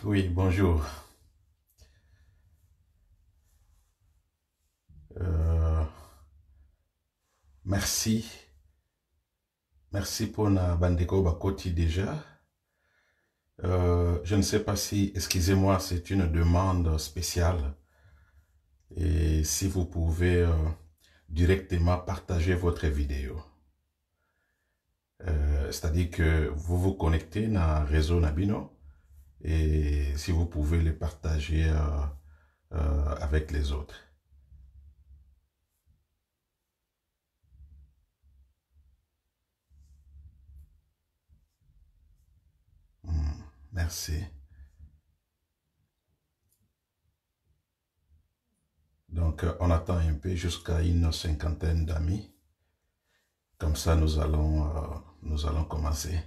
Oui, bonjour. Euh, merci. Merci pour la bandeko bakoti déjà. Je ne sais pas si, excusez-moi, c'est une demande spéciale. Et si vous pouvez directement partager votre vidéo. C'est-à-dire que vous vous connectez dans un réseau Nabino et si vous pouvez le partager avec les autres. Merci. Donc, on attend un peu jusqu'à une cinquantaine d'amis. Comme ça, nous allons commencer.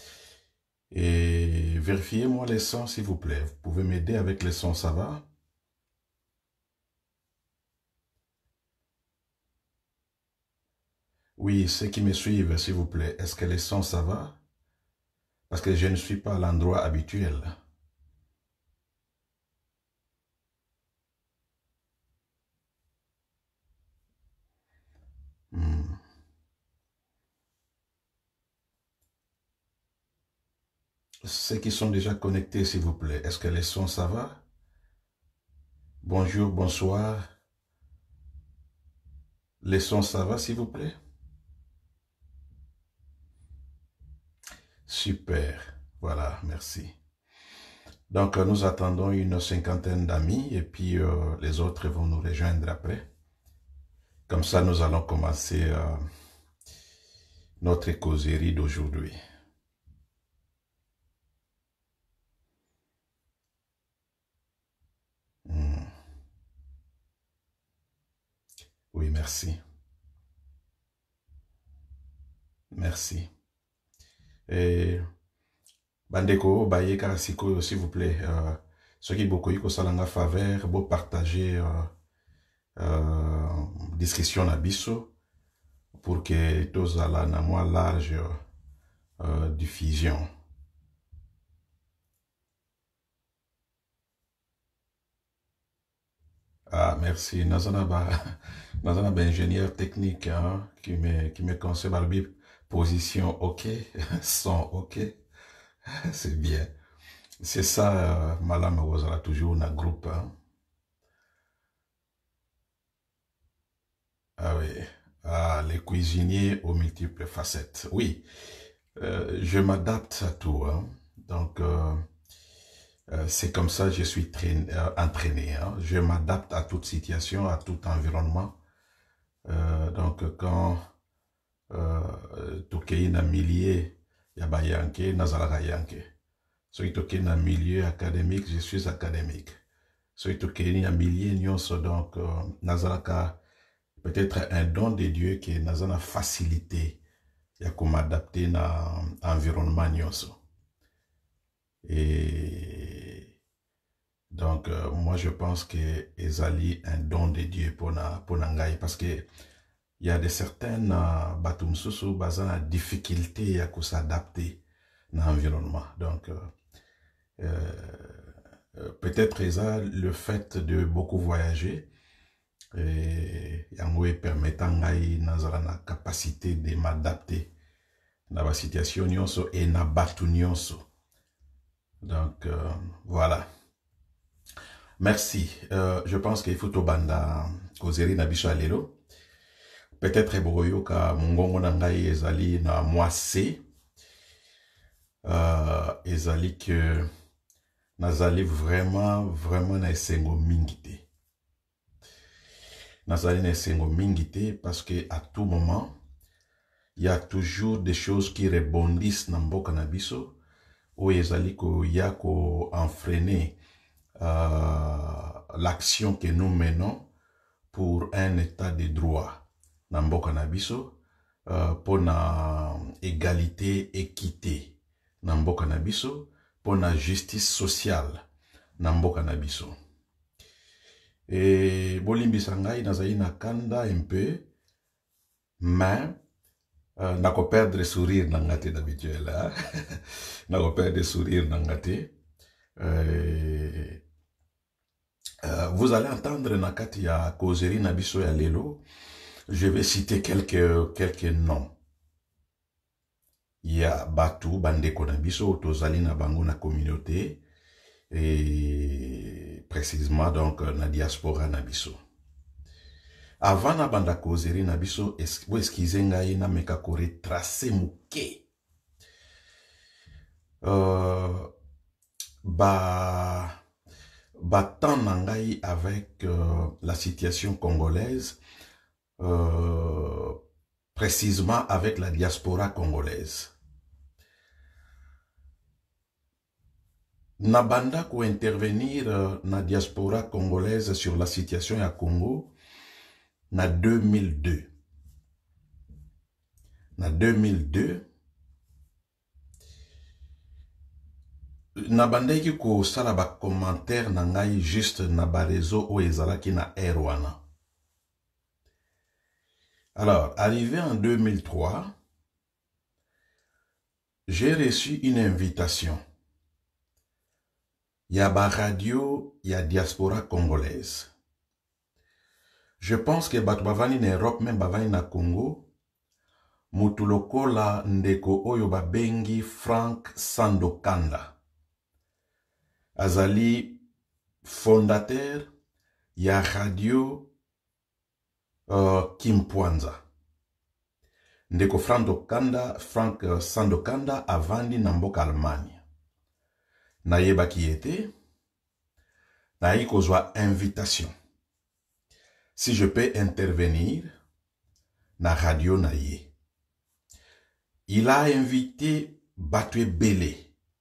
Et vérifiez-moi les sons, s'il vous plaît. Vous pouvez m'aider avec les sons, ça va? Oui, ceux qui me suivent, s'il vous plaît. Est-ce que les sons, ça va? Parce que je ne suis pas à l'endroit habituel. Hmm. Ceux qui sont déjà connectés, s'il vous plaît. Est-ce que les sons, ça va? Bonjour, bonsoir. Les sons, ça va, s'il vous plaît? Super. Voilà, merci. Donc, nous attendons une cinquantaine d'amis et puis les autres vont nous rejoindre après. Comme ça, nous allons commencer notre causerie d'aujourd'hui. Oui, merci. Merci. Et Bandeko, Baye Karasiko, s'il vous plaît, ceux qui beaucoup y salanga faveur, beau partager discussion à biso pour que tous ala na moins large diffusion. Ah, merci. Nazana ba ingénieur technique hein, qui me conseille par position OK, son OK, c'est bien. C'est ça, Madame Wazala, toujours dans le groupe. Hein. Ah oui. Ah, les cuisiniers aux multiples facettes. Oui, je m'adapte à tout. Hein. Donc, c'est comme ça que je suis entraîné. Hein. Je m'adapte à toute situation, à tout environnement. Donc, quand tokei na milieu ya bayanke, nazalaka yanke. Soki tokei na milieu académique, je suis académique. Soki tokei na milieu nyonso, donc, nazalaka peut-être un don de Dieu qui est dans une facilité ya m'adapter dans l'environnement nyonso. Et donc, moi, je pense que ezali un don de Dieu pour nangai parce que il y a de certaines batumsusu bazana difficulté à s'adapter dans l'environnement. Donc, peut-être le fait de beaucoup voyager et yango permettant ngai nazala na capacité de m'adapter dans la situation nyonso et na batu nyonso. Donc, voilà. Merci. Je pense qu'il faut banda kozeri na biso alelo. Peut-être boyoka mongongo na ngai ezali na moise. Ezali que nazali vraiment na esengo mingi te. Nazali na esengo mingi te parce que à tout moment il y a toujours des choses qui rebondissent na mboka na biso ou ezali ko ya ko entraîner l'action que nous menons pour un état de droit na mboka na biso pour na égalité équité na mboka na biso pour na justice sociale na mboka na biso. Et bolimbisa ngai nazali na kanda un peu mais nako perdre sourire na ngate d'habituel hein? Nako perdre sourire na ngate Vous allez entendre Nakati ya Kozeri Nabiso ya Lelo. Je vais citer quelques noms. Il y a Batu, Bandeko Nabiso, Tozali na bango na communauté. Et précisément donc na diaspora Nabiso. Avant na banda Kozeri Nabiso, eskize ngai na meka kore tracé muke. Battant nangai avec la situation congolaise, précisément avec la diaspora congolaise. Nabanda ko intervenir na diaspora congolaise sur la situation ya Congo na 2002. Na 2002, nabandaki ko sala ba commentaire na ngai juste na ba réseau o ezalaki na Erwana. Alors, arrivé en 2003, j'ai reçu une invitation. Il y a ba radio, il y a diaspora congolaise. Je pense que batu bavani na Europe, même bavani na Congo, mutuloko la ndeko oyo babengi Frank Sandokanda. Azali fondateur ya radio Kimpwanza. Ndeko Frank Sandokanda avandi na mboka Allemagne. Nayeba ki ete, nayi kozwa invitation. Si je peux intervenir na radio naye. Il a invité Batwe Bele.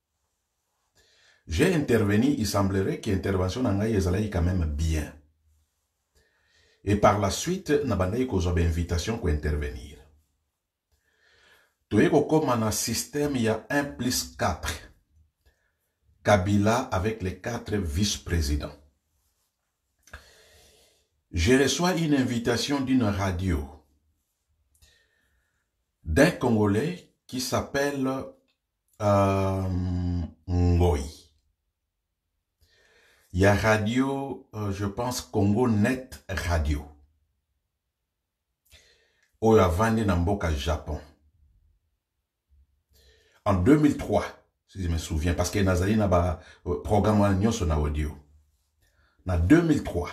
J'ai intervenu, il semblerait que l'intervention n'a ezalaï quand même bien. Et par la suite, nabandai kozwa invitation pour intervenir. Toyeko comme un système, il y a 1+4. Kabila avec les 4 vice-présidents. Je reçois une invitation d'une radio d'un Congolais qui s'appelle Ngoi. Il y a radio, je pense, Congo Net Radio. Oyo avandi na mboka Japon. En 2003, si je me souviens, parce que Nazali na ba programme nyonso na audio. En 2003.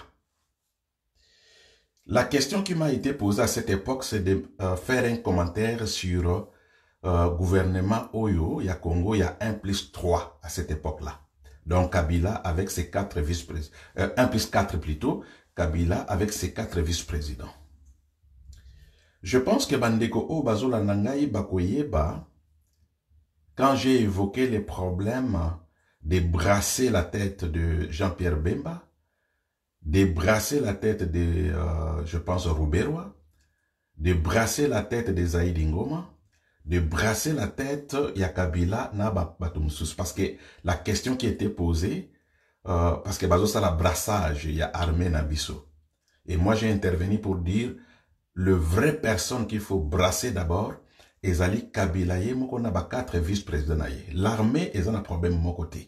La question qui m'a été posée à cette époque, c'est de faire un commentaire sur gouvernement Oyo, il y a Congo, il y a 1+3 à cette époque-là. Donc Kabila avec ses 4 vice-présidents. 1+4 plutôt, Kabila avec ses 4 vice-présidents. Je pense que Bandeko O Bazola Nangai Bakoyeba, quand j'ai évoqué les problèmes de brasser la tête de Jean-Pierre Bemba, de brasser la tête de, je pense, Rouberois, de brasser la tête de Zaïd Ngoma, de brasser la tête Yakabila na Batumsus. Parce que la question qui était posée, parce que Bazo ça la brassage, il y a armé Nabiso. Et moi j'ai intervenu pour dire, le vrai personne qu'il faut brasser d'abord, Ezali Kabila, moko na ba 4 vice-présidents. L'armée est un problème de mon côté.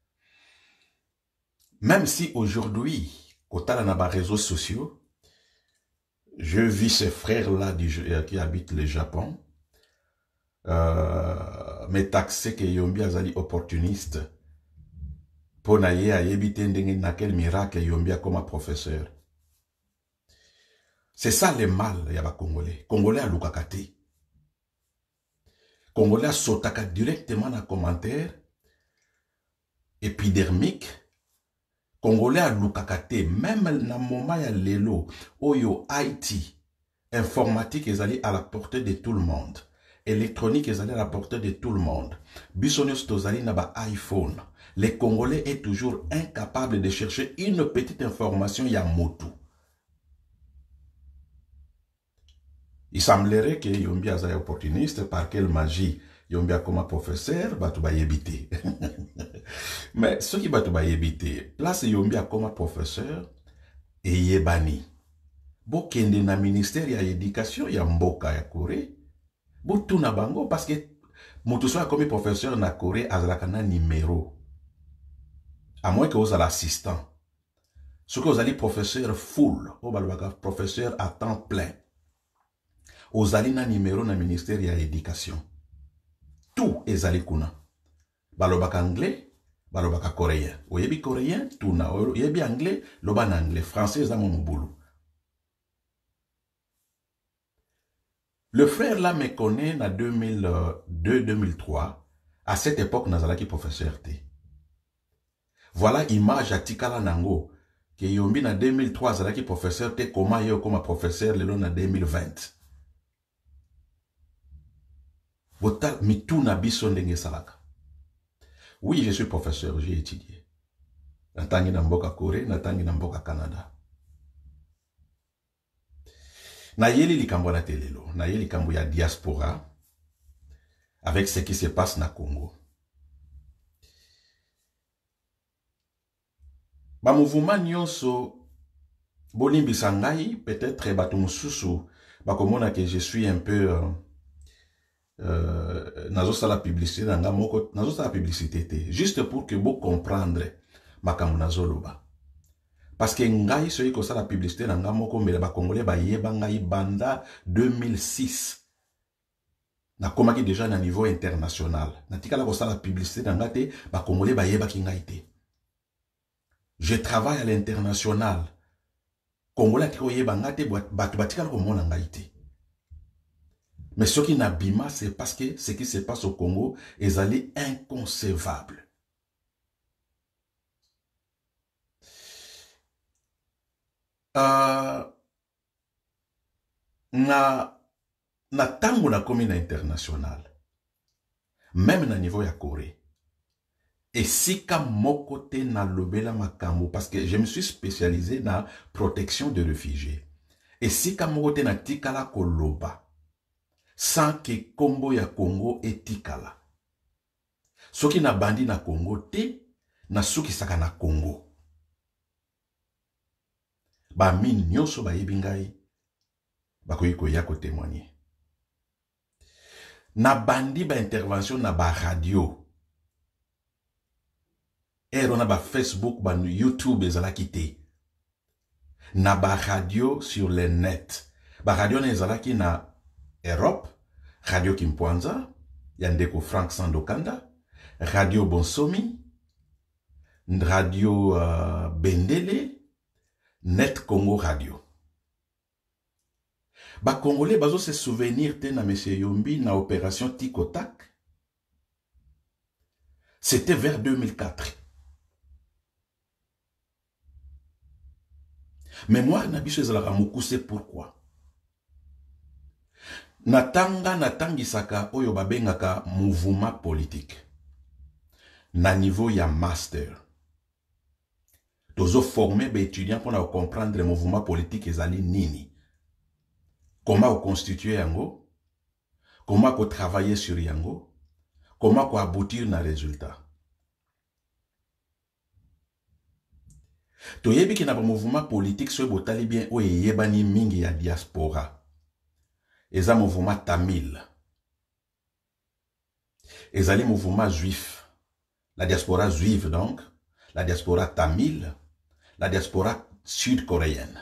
Même si aujourd'hui, quand on a des réseaux sociaux, je vis ces frères-là qui habitent le Japon, mais taxé que Yombi Azali opportuniste pour naïe à éviter quel miracle Yombi a comme professeur. C'est ça le mal, Yaba Congolais. Congolais à Lukakate. Congolais à Sotaka directement dans commentaire épidermique. Congolais à Lukakate, même dans le moment ya lelo, oyo IT, informatique est allé à la portée de tout le monde. Électronique est allé à la portée de tout le monde. Bissonius tozali na ba iPhone. Les Congolais est toujours incapable de chercher une petite information ya motu. Il semblerait que Yombi Azali opportuniste, par quelle magie Yombi a comme professeur, batu ba yebite. Mais ce qui batu ba yebite, place Yombi a comme professeur, et yebani. Bo kende na ministère ya éducation ya mboka ya Corée, bo tout na bango, parce que mutu soit comme professeur na Corée azalaka na numéro. à moins que vous allez assistant. Ce que vous allez professeur full, professeur à temps plein. Vous allez na numéro na ministère de l'éducation. Tout est allé kuna. Balobaka anglais, balobaka coréen. Oyebi coréen, tout na. Oyebi anglais, loba na anglais. Français, za mon boulot. Le frère là me connaît en 2002-2003. À cette époque, nazalaki professeur T. Voilà image à Tikala Nango. Que yombi en 2003, nazalaki professeur T. Comment yo comme professeur le en 2020. Votal mitou na biso ndenge salaka. Oui, je suis professeur, j'ai étudié. Natangi na mboka Corée, natangi na mboka Canada. Na yeli likambo na telelo, na yeli likambo ya diaspora, avec ce qui se passe na Congo. Ba mouvement nyonso, bolimbi sangai, peut-être batu mususu, ba komona que je suis un peu, nazo la publicité, nazo la publicité, juste pour que vous comprendre, makambo nazo loba. Parce que ngai soki ko la publicité na nga moko mbele ba congolais ba yeba ngai banda 2006. Na komaki déjà na niveau international. Na tika la ko la publicité na nga te ba congolais ba yeba ki ngai te. Je travaille à l'international. Congolais ki ko yeba nga te batu batika la ko mona ngai te. Mais ce qui n'a bima c'est parce que ce qui se passe au Congo est allé inconcevable. Na tango na commune internationale, même na niveau ya Corée, et sika moko te na lobela makambo, parce que je me suis spécialisé na protection de réfugiés, et sika moko te na tikala koloba, sans que kombo ya Congo etikala. Soki na bandi na Congo te, na soki saka na Congo. Ba mine nyonso ba yebingai ba koyiko ya ko témoigner. Na bandi ba intervention na ba radio. Ero na ba Facebook, ba YouTube ezalaki te. Na ba radio sur le net. Ba radio na ezalaki na Europe, Radio Kimpwanza, Yandeko Frank Sandokanda, Radio Bonsomi, Radio Bendele, Net Congo Radio. Ba Congolais bazo se souvenir te na Monsieur Yombi na opération Tikotak. C'était vers 2004. Mais moi na biso ezalaka mokuse pourquoi? Natangisaka oyo babengaka mouvement politique. Na niveau ya master. Tozo former ba étudiants pour comprendre le mouvement politique ezali nini. Comment constituer yango, comment travailler sur yango, comment aboutir na résultat. Toyebi ki na ba mouvement politique so botali bien o yebani mingi ya diaspora. Eza mouvement tamil. Ezali mouvement juif. La diaspora juive donc, la diaspora tamil, la diaspora sud-coréenne.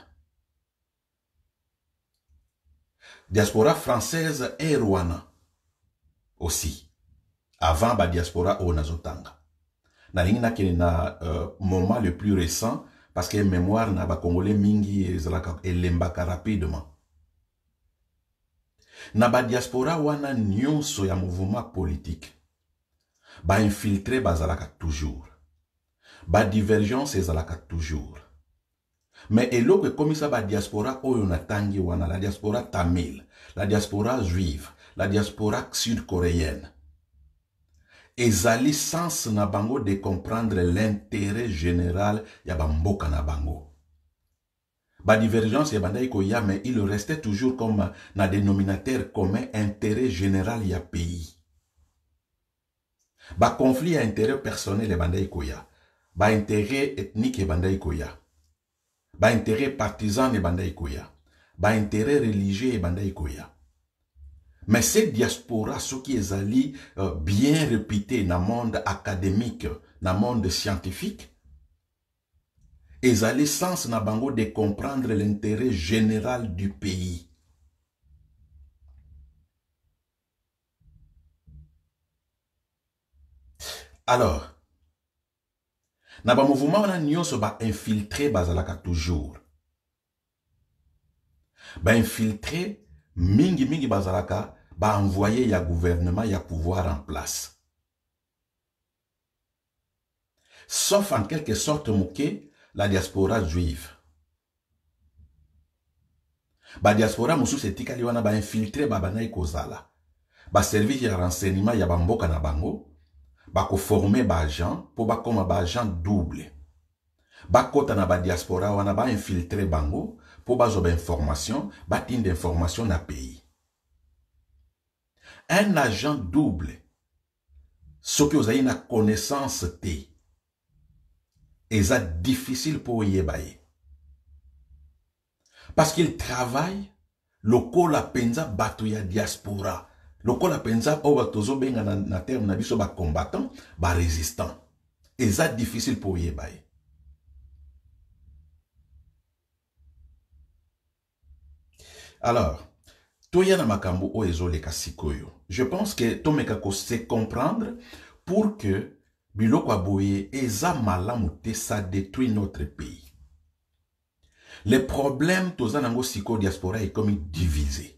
Diaspora française et Rwanda aussi. Avant la diaspora au Nazotanga. Na moment le plus récent parce que mémoire na ba congolais mingi elembaka rapidement. Na ba diaspora wana nyonso ya mouvement politique. Ba infiltré bazalaka toujours. Ba divergence ezalaka toujours. Mais eloko comme ça ba diaspora oyo natangi wana la diaspora tamil, la diaspora juive, la diaspora sud-coréenne. Ezali sens na bango de comprendre l'intérêt général ya bamboka na bango. Ba divergence ya bandai koya mais il restait toujours comme na dénominateur commun intérêt général ya pays. Ba conflit à intérêt personnel ya bandai koya. Ba intérêt ethnique ya bandai koya. Ba intérêt partisan ya bandai koya. Ba intérêt religieux ya bandai koya. Mais cette diaspora, ce qui est allé bien répété dans le monde académique, dans le monde scientifique, ezali sens na bango de comprendre l'intérêt général du pays. Alors, na ba mouvement wana nyonso ba infiltré bazalaka toujours. Ba infiltré mingi bazalaka ba envoyé ya gouvernement ya pouvoir en place. Sauf en quelque sorte mouké la diaspora juive. Ba diaspora mususu etikali wana ba infiltré ba banayi kozala. Ba service ya renseignement ya bamboka na bango. Ba ko former ba agent pour ba koma ba agent double. Ba kota na ba diaspora wana ba infiltrer bango pour ba zoba information, ba tinde information na pays. Un agent double, ce qui ozayi na connaissance te, eza difficile pour yebaye. Parce qu'il travaille lokola penza bato ya diaspora. Lokola penza oba tozo benga na terme na biso ba combattant, ba résistant. Eza difficile pour yebaye. Alors, toyana makambo o ezoleka sikoyo. Je pense que tomeka ko se comprendre pour que biloko aboye eza malamu te, ça détruit notre pays. Les problèmes tozanango siko diaspora est comme divisé.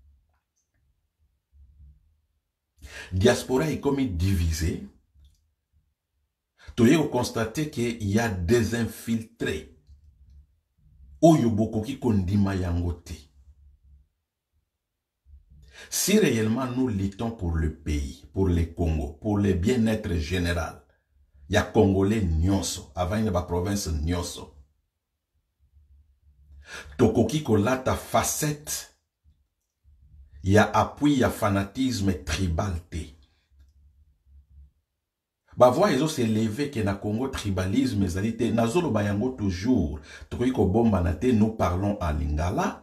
Diaspora est comme divisé. Toye constater qu'il y a des infiltrés. Oyo bokoki kondima yango te. Si réellement nous luttons pour le pays, pour le Congo, pour le bien-être général, il y a Congolais nyonso, avant il y a province nyonso. Tokoki kolata facette, il y a appui, il y a fanatisme tribal te. Ba voix ezo s'élever que na Congo tribalisme ezalite, nazolo bayango toujours, tokoki ko bomba na te, nous parlons en lingala.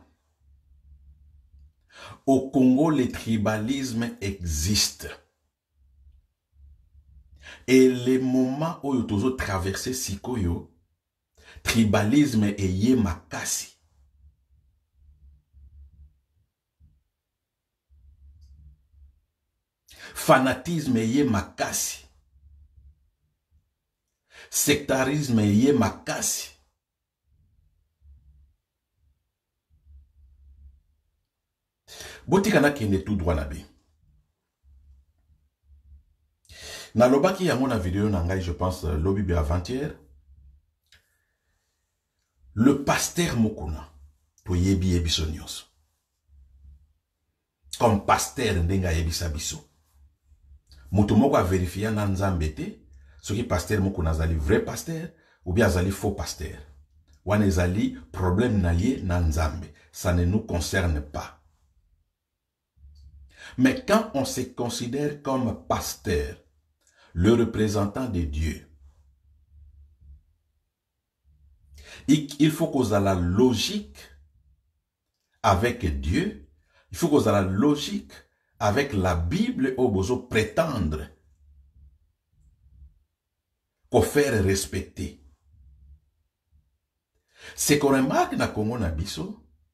Au Congo, le tribalisme existe. Et les moments où nous avons traversé Sikoyo, tribalisme est yé makasi. Fanatisme est yé makasi. Sectarisme est yé makasi. Botikana kende tout droit nabe. Na lobaki yango na vidéo nangai, je pense lobi be avant-hier. Le pasteur Mokuna to yebi yebiso nyonso. Comme pasteur ndenga yebisa biso. Mutu moko a vérifié na nzambe te, soki pasteur Mokuna azali vrai pasteur ou bien azali faux pasteur. Wana ezali problème na ye na nzambe. Ça ne nous concerne pas. Mais quand on se considère comme pasteur, le représentant de Dieu, il faut qu'on ait la logique avec Dieu, il faut qu'on ait la logique avec la Bible au besoin prétendre qu'on faire respecter. Ce qu'on remarque dans le Congo na biso,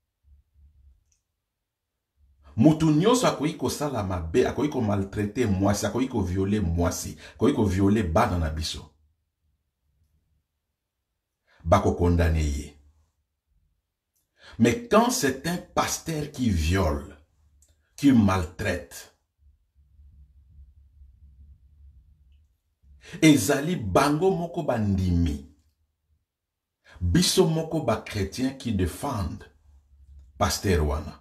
mutu nyonso akoki kosala mabe, akoki ko maltraiter mwasi, akoki ko violer mwasi, akoki ko violer bana na biso. Bako condamné ye. Mais quand c'est un pasteur qui viole, qui maltraite, ezali bango moko bandimi, biso moko ba chrétien qui défendent pasteur wana.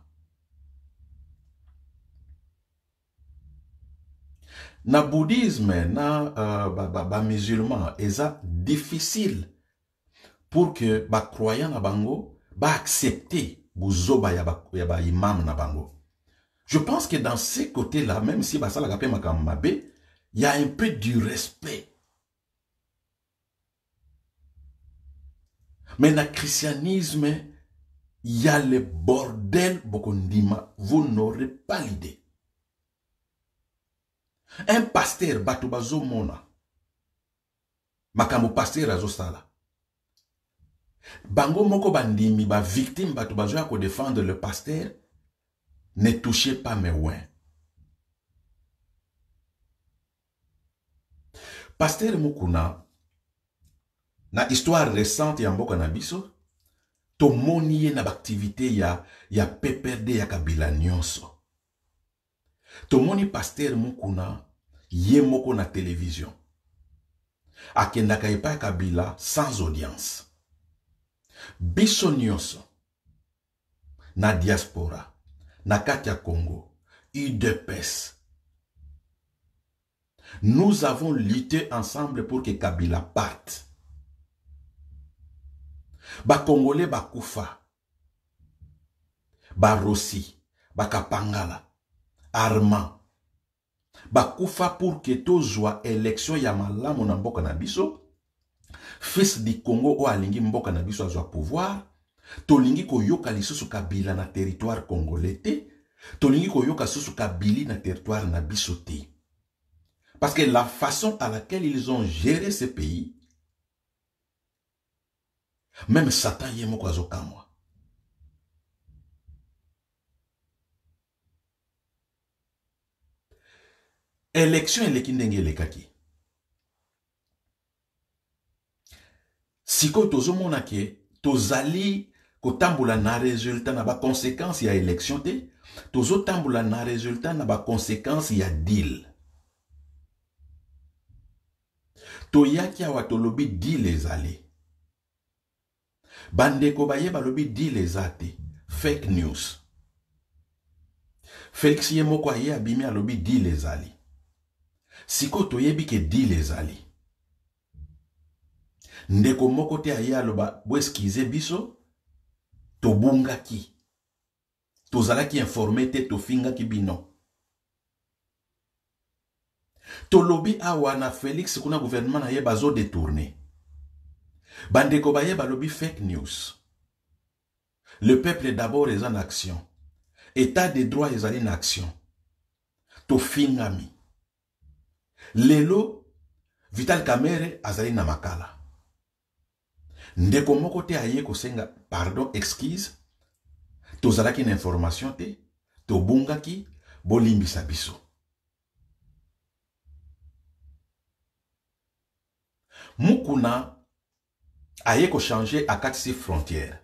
Na bouddhisme, na musulman, eza difficile pour que ba croyant na bango ba accepter buzoba ya ba imam na bango. Je pense que dans ces côtés-là, même si ba sala kapé makambe, il y a un peu du respect. Mais dans le christianisme, il y a le bordel bokondima. Vous n'aurez pas l'idée. Un pasteur batubazo mona. Makambo pasteur azo sala. Bango moko bandimi, ba victime, bato bazoya ko défendre le pasteur, ne touchez pas mes ouins. Pasteur Mukuna, na histoire récente ya mboka na biso, to moni na activité ya PPRD ya Kabila nyonso. To moni pasteur Mukuna, ye moko na télévision. Akendaka epa Kabila sans audience. Biso nyonso, na diaspora, na Katia Congo, UDPS. Nous avons lutté ensemble pour que Kabila parte. Ba Congolais ba Koufa, ba Rossi, ba Kapangala, Armand, ba Koufa pour que tozwa élection ya malamu na mboka na biso. Fils du Congo o alingi mboka na biso azwa pouvoir. Tolingi ko yoka lisusu Kabila na territoire congolais te. Tolingi ko yoka lisusu Kabila na territoire na biso te. Parce que la façon à laquelle ils ont géré ce pays, même Satan y est moko azokamwa. Élection eleki ndenge elekaki. Siko tozomona ke tozali kotambula na résultat na ba conséquences ya élection te, tozotambula na résultat na ba conséquences ya deal. Toyaki awa tolobi deal ezali. Bandeko baye balobi deal ezate. Fake news. Félix ye moko aye abimi alobi deal ezali. Siko toyebi ke deal ezali. Ndeko moko te aye aloba bweskize biso, tobunga ki. Tozala ki informé te tofinga ki bino. Tolobi awa na Félix kuna gouvernement na ye bazo détourné. Bandeko baye balobi fake news. Le peuple d'abord est en action. État de droit est en action. Tofingami. Lelo, Vital Kamerhe azali na makala. Ndeko moko te aye kosenga, pardon, excuse. Tozalaki na information te, tobungaki, bolimbisa biso. Mukuna aye ko changer akatisi frontière.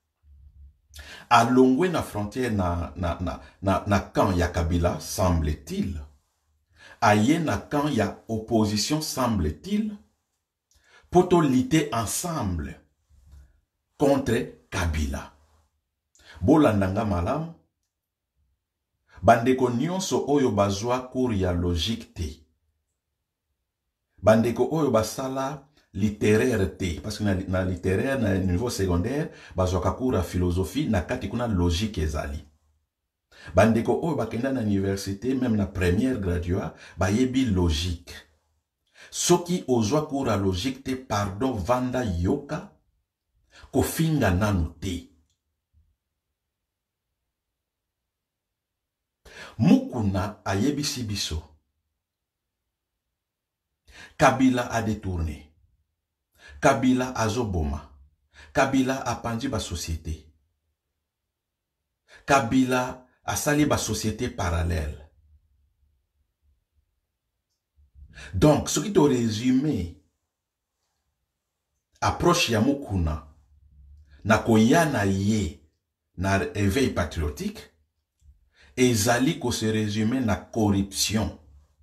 Alongwe na frontière na camp ya Kabila, semble-t-il. Aye na camp ya opposition, semble-t-il. Poto lutter ensemble contre Kabila. Bolandanga malam. Bandeko nyonso oyo bazwa cours ya logique te. Bandeko oyo basala littéraire te. Parce que na littéraire, na niveau secondaire, bazwa cours ya philosophie, na kati kuna logique ezali. Bandeko oyo bakenda na université, même na première gradua, bayebi logique. Soki ozwa cours ya logique te, pardon, vanda yoka, kofinga nanu te. Mukuna ayebisi biso. Kabila a détourné. Kabila azoboma. Kabila a pandi ba société. Kabila a sali ba société parallèle. Donc, ce qui te résumé, approche ya Mukuna, na koyana ye, na éveil patriotique, ezali ko se résumer na corruption.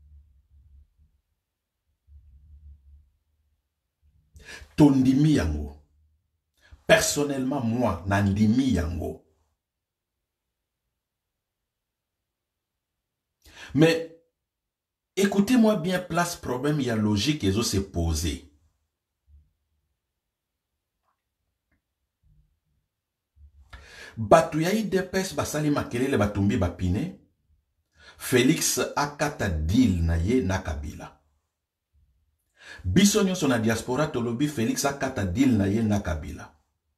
Tondimi yango. Personnellement, moi, nandimi yango. Mais, écoutez-moi bien, place problème, il y a logique et se poser. Batu ya IDPS basali makelele batumbi bapine. Félix akata deal na ye na Kabila. Biso nyonso na diaspora tolobi Félix akata deal na ye na Kabila.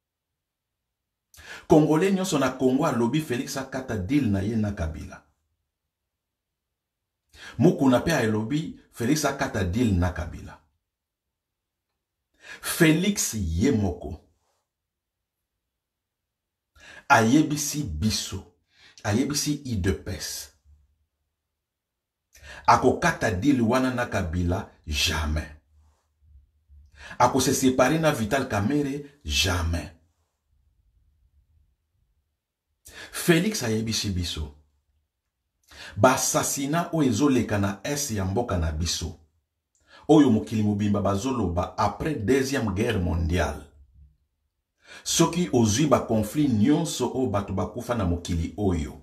Congolais nyonso na Congo alobi Félix akata deal na ye na Kabila. Mukuna pe alobi Félix akata deal na Kabila. Félix ye moko ayebisi biso, ayebisi idepes. Akokata dili wana na Kabila, jamais. Ako se séparer na Vital Kamerhe, jamais. Félix ayebisi biso. Ba assassinat o ezoleka na es ya mboka na biso. Oyo mokili mobimba bazoloba après deuxième guerre mondiale. Soki ozwi ba conflit nyonso o bato bakufa na mokili oyo.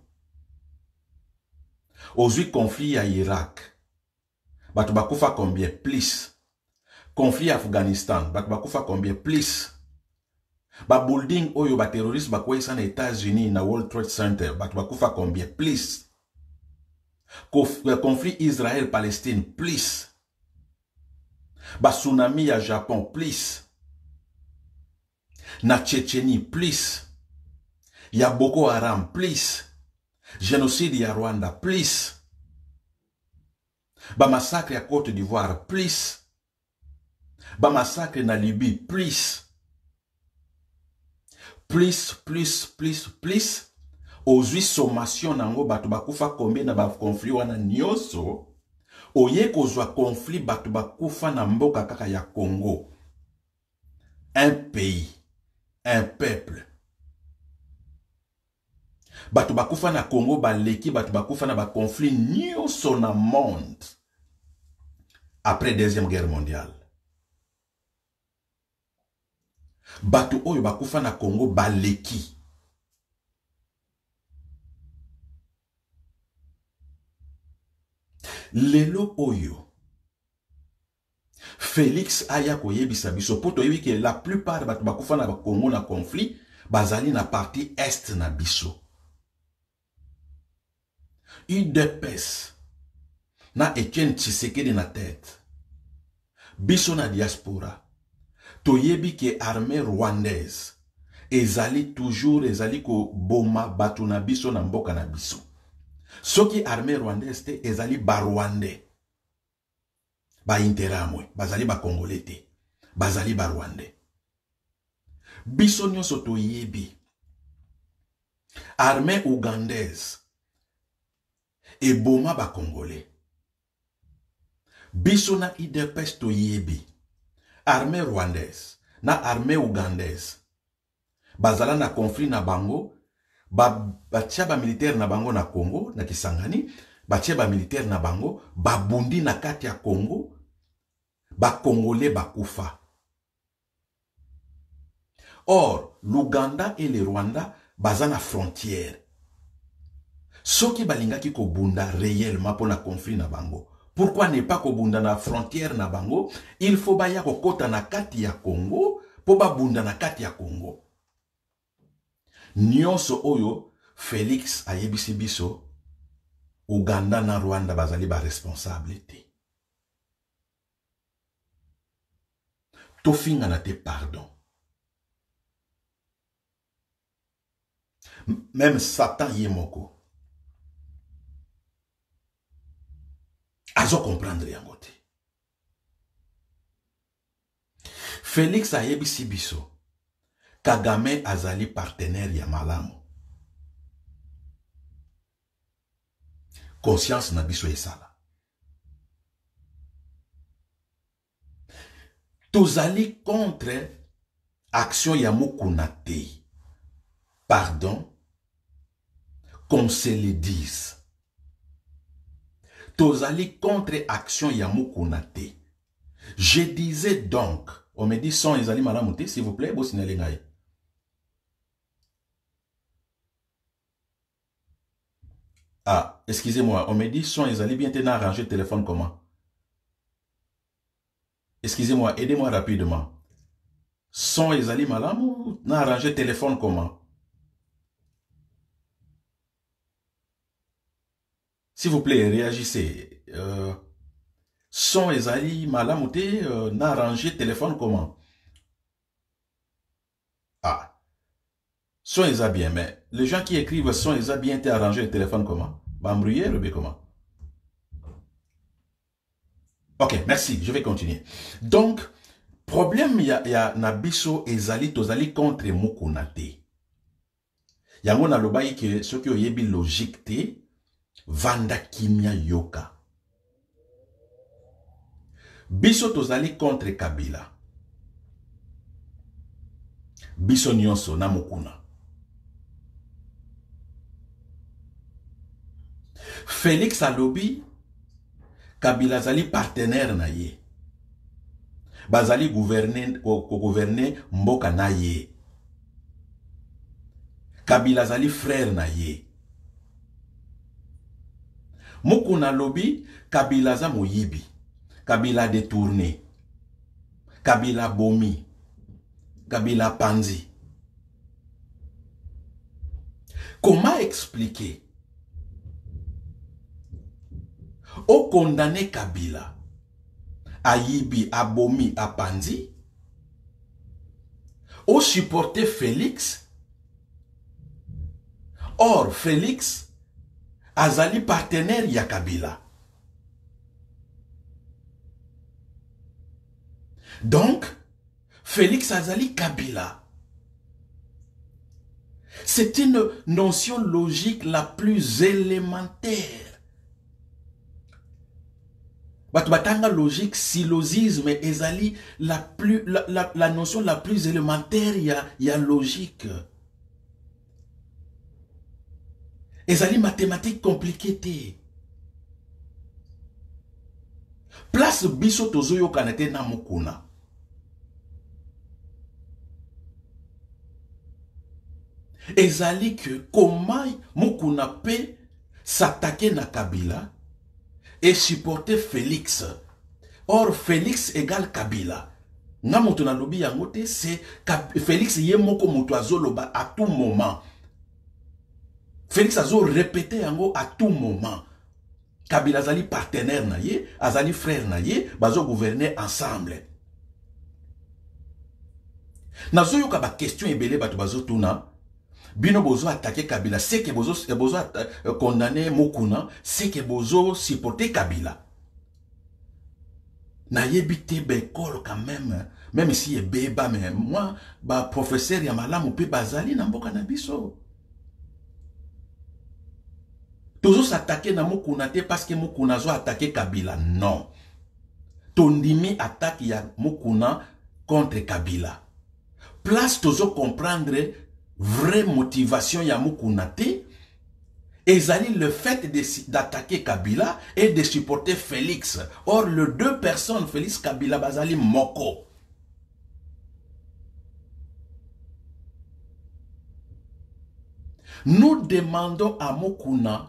Ozwi conflit ya Irak. Bato bakufa combien? Plus. Conflit ya Afghanistan. Bato bakufa combien? Plus. Ba building oyo ba terroriste bakwesa na États-Unis na World Trade Center. Bato bakufa combien? Plus. Conflit Israël-Palestine. Plus. Ba tsunami ya Japon. Plus. Na Tchétchénie. Plus. Ya Boko Haram. Plus. Génocide ya Rwanda. Plus. Ba massacre ya Côte d'Ivoire. Plus. Ba massacre na Libye. Plus. Plus. Ozwi sommation nango bato bakufa combien na ba conflit wana nyonso. Oye kozwa conflit bato bakufa na mboka kaka ya Congo. Un pays. Un peuple. Bato bakufa na Congo baleki bato bakufa na ba conflit nyonso na monde. Après deuxième guerre mondiale. Bato oyo bakufa na Congo baleki. Lelo oyo. Félix aya koyebisa biso poto yebi que la plupart bato bakufa na Congo na conflit bazali na partie est na biso. UDPS na Etienne Tshisekedi na tête. Biso na diaspora. Toyebi ke armée rwandaise ezali toujours ezali ko boma batu na biso na mboka na biso. Soki armée rwandaise te ezali ba rwandais. Ba interamwe, bazali ba congolais te. Bazali ba rwandais. Biso nyonso toyebi. Armée ougandaise eboma ba congolais. Biso na IDPS toyebi. Armée rwandaise na armée ougandaise bazala na conflit na bango batia ba militaire na bango na Congo na Kisangani batia ba militaire na bango babundi na kati ya Congo ba congolais bakufa. Or l'Ouganda et le Rwanda baza na frontière. Soki balingaki ko bunda réellement pour na conflit na bango. Pourquoi ne pas kobunda na frontière na bango? Il faut baya kokota na kati ya Congo po ba bunda na kati ya Congo. Nyonso oyo Félix ayebisi biso Uganda na Rwanda bazali ba responsabilité. Tofinga na te pardon. Même Satan yemoko. Azo comprendre yango te. Félix ayebisi biso Kagame azali partenaire ya malamu. Conscience na biso esala. Tozali contre action ya mukuna te. Pardon, qu'on se le dise. Tozali contre action ya mukuna te. Je disais donc, on me dit son ezali malamu te, s'il vous plaît, bo sinele ngai. Ah, excusez-moi, on me dit son ezali bien te na arranger téléphone comment? Excusez-moi, aidez-moi rapidement. Son ezali malamu na arranger téléphone comment? S'il vous plaît, réagissez. Son ezali malamu te na arranger téléphone comment? Ah. Son eza bien, mais les gens qui écrivent son eza bien te arranger le téléphone comment? Bambrouiller ou bien comment? Ok, merci, je vais continuer. Donc, problème ya na biso ezali tozali contre mukuna te. Yango na lobai que ce qui oyebi logique te, vanda kimia yoka. Biso tozali contre Kabila. Biso nyonso na mukuna. Félix alobi, Kabila zali partenaire na ye. Bazali gouverner mboka na ye. Kabila zali frère na ye. Mukuna lobi, Kabila za moyibi. Kabila détourné. Kabila bomi. Kabila panzi. Comment expliquer au condamné Kabila, Ayibi, Abomi, Apanzi, au supporter Félix, or Félix, Azali partenaire ya Kabila. Donc, Félix Azali Kabila. C'est une notion logique la plus élémentaire. Batanga logique, syllogisme, ezali la notion la plus élémentaire, il y a logique. Ezali mathématique compliquée. Place biso tozoyo kanete na mukuna. Ezali que comment mukuna peut s'attaquer na Kabila et supporter Félix. Or, Félix égale Kabila. Nga moto na lobi yangote, c'est Félix yé moko moto azoloba à tout moment. Félix azo répété yango à tout moment. Kabila azali partenaire na ye, azali frère na ye, bazo gouverner ensemble. Nazo yoka ba question ebele bato bazo tuna. Bino bozo attaquer Kabila, c'est que bozo condamner Mukuna, c'est que bozo supporter Kabila. Na yebite bekolo quand même si beba, mais moi, ba professeur Yamala moupe bazali na mboka na biso. Tozo s'attaquer na Mukuna te parce que Mukuna zo attaquer Kabila, non. Tondimi attaque ya Mukuna contre Kabila. Place tozo comprendre vraie motivation ya Mukuna te, ezali le fait d'attaquer Kabila et de supporter Félix. Or, les deux personnes, Félix Kabila bazali moko. Nous demandons à Mukuna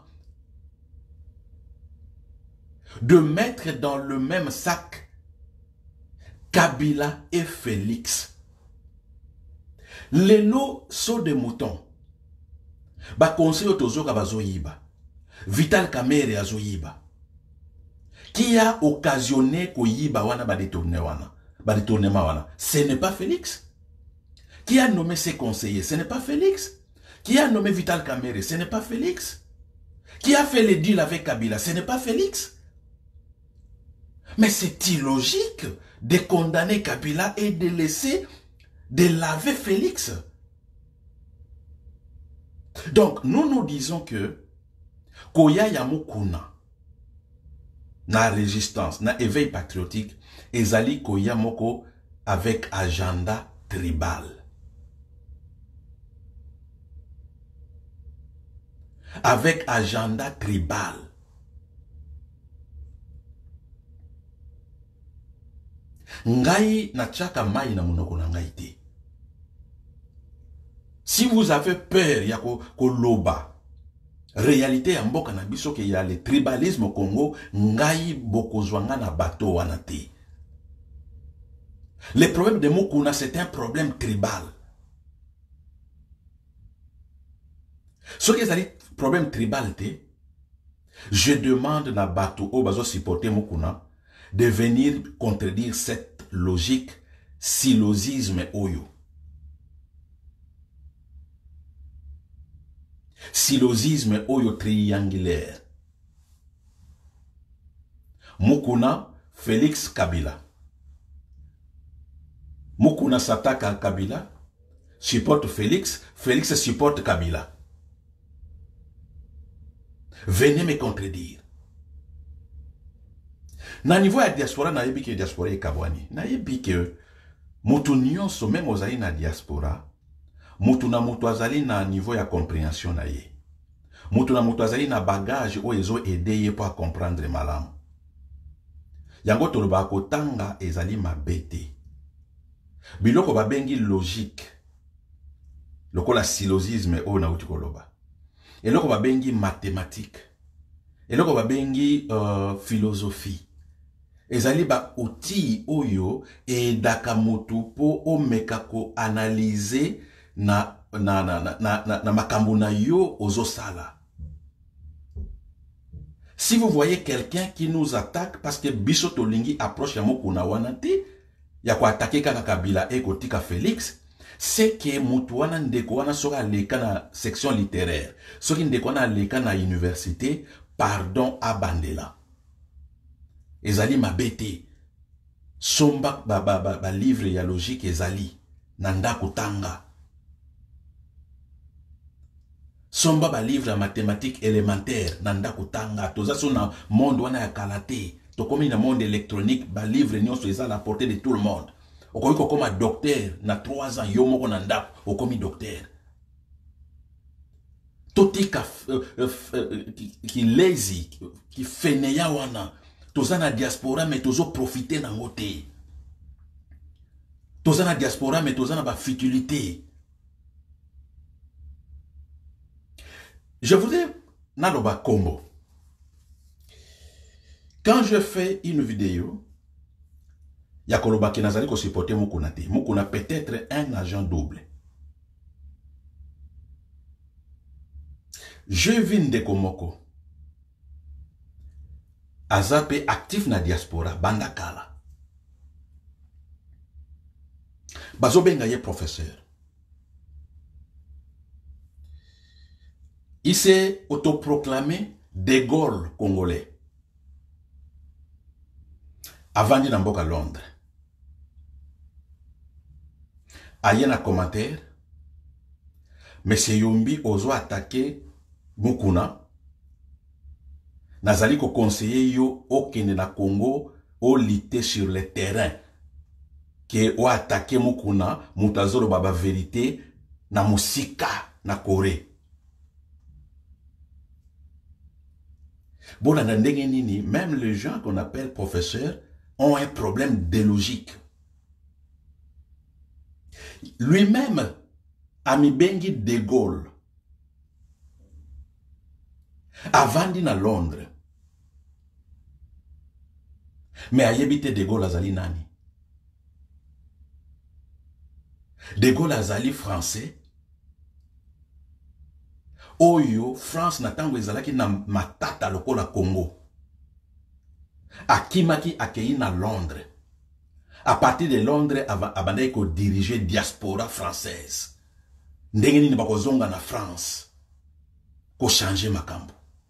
de mettre dans le même sac Kabila et Félix. Les lots sont des moutons. Ba conseil otozoka bazoyiba. Vital Kamerhe azoyiba. Qui a occasionné koyiba wana ba détournement wana? Ce n'est pas Félix. Qui a nommé ses conseillers? Ce n'est pas Félix. Qui a nommé Vital Kamerhe? Ce n'est pas Félix. Qui a fait le deal avec Kabila? Ce n'est pas Félix. Mais c'est illogique de condamner Kabila et de laisser de laver Félix. Donc, nous disons que Koya Yamukuna, na résistance, na éveil patriotique, ezali Koya Moko avec agenda tribal. Avec agenda tribal. Ngai na tchaka mai na munoko na ngai te. Si vous avez peur ya ko loba réalité ya mboka na biso ke ya le tribalisme au Congo, ngai bokozwanga na bato wana te. Le problème de Mukuna, c'est un problème tribal. Ce qui est un problème tribal te, je demande na bato o bazo supporter Mukuna de venir contredire cette logique, syllogisme oyo. Syllogisme oyo triangulaire. Mukuna, Félix Kabila. Mukuna s'attaque à Kabila, supporte Félix, Félix supporte Kabila. Venez me contredire. Na niveau ya diaspora, na yebi que diaspora e kabwani. Na yebi que mutu nyonso même ozali na diaspora, mutu na mutu azali na niveau ya compréhension na ye. Mutu na mutu azali na bagage o ezo aider ye pour comprendre malamu. Yango toloba kotanga ezali mabete. Biloko babengi logique. Lokola syllogisme o na uti koloba. Eloko babengi mathématique. Eloko babengi philosophie. Ezali ba outil oyo e daka mutu po o mekako analyser na makambo na yo ozo sala. Si vous voyez quelqu'un qui nous attaque parce que biso tolingi approche ya mokuna wana te ya ko attaquer kaka Kabila e kotika Félix, c'est que mutu wana ndeko wana soka leka na section littéraire, soki ndeko wana leka na université, pardon abandela. Ezali mabete. Somba ba livre ya logique ezali nanda kutanga. Somba ba livre ya mathématiques élémentaire nanda kutanga. Toza so na monde wana ya kalate. To komi na monde électronique ba livre nyonso eza à la portée de tout le monde. Okoki kokoma docteur na 3 ans yo moko nanda okomi docteur. Totika ki lazy ki feneya wana. Toza na diaspora mais tozo profiter na ngote. Toza na diaspora mais toza na ba futilité. Je voudrais naloba combo. Quand je fais une vidéo, ya koloba ki nazali ko supporter mukuna te. Mukuna peut-être un agent double. Je vis ndeko moko. Azape actif na diaspora bandakala. Bazobenga ye professeur. Il s'est autoproclamé De Gaulle congolais. Avant de n'amboka Londres. Aye na commentaire. Monsieur Yombi ozo attaqué Mukuna. Nazali ko conseiller yo okende na Congo o lutter sur le terrain. Ke o attaqué Mukuna, mutazolo baba vérité na musika na Corée. Bon, même les gens qu'on appelle professeurs ont un problème de logique. Lui-même, Ami Bengi De Gaulle, avant d'y à Londres, mais a yebite De Gaulle azali nani. De Gaulle azali français. Oyo, France natango ezalaki na matata lokola Congo. Akimaki akei na Londres. À partir de Londres, abandai ko diriger diaspora française. Ndenge nini bakozonga na France. Ko changer makambo.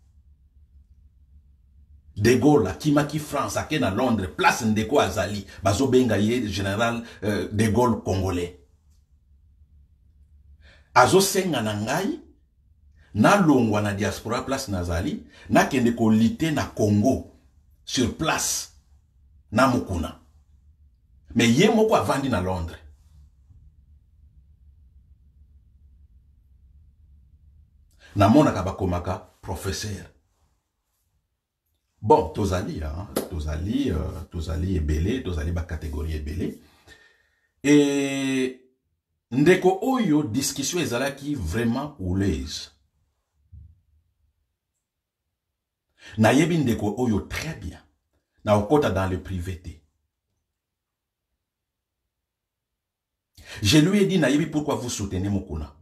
De Gaulle akimaki France ake na Londres, place ndeko azali, bazo benga ye général De Gaulle congolais. Azo senga na ngai, na longwa na diaspora place nazali, na kende ko lite na Congo, sur place, na mukuna. Mais ye moko avandi na Londres. Na mona kabakomaka professeur. Bon, tozali, hein, tozali ebele, tozali ba catégorie ebele. Et ndeko oyo discussion ezalaki vraiment houleuse. Na yebi ndeko oyo très bien. Na okota dans le privé. Je lui ai dit na yebi pourquoi vous soutenez Mukuna.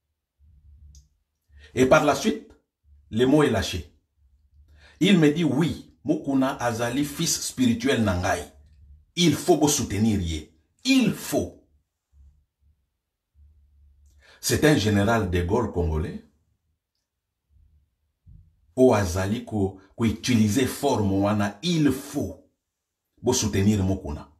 Et par la suite, le mot est lâché. Il me dit oui, Mukuna azali fils spirituel nangai. Il faut vous soutenir ye. Il faut. C'est un général de Gaulle congolais. O azali ko utiliser forme wana, il faut vous soutenir Mukuna.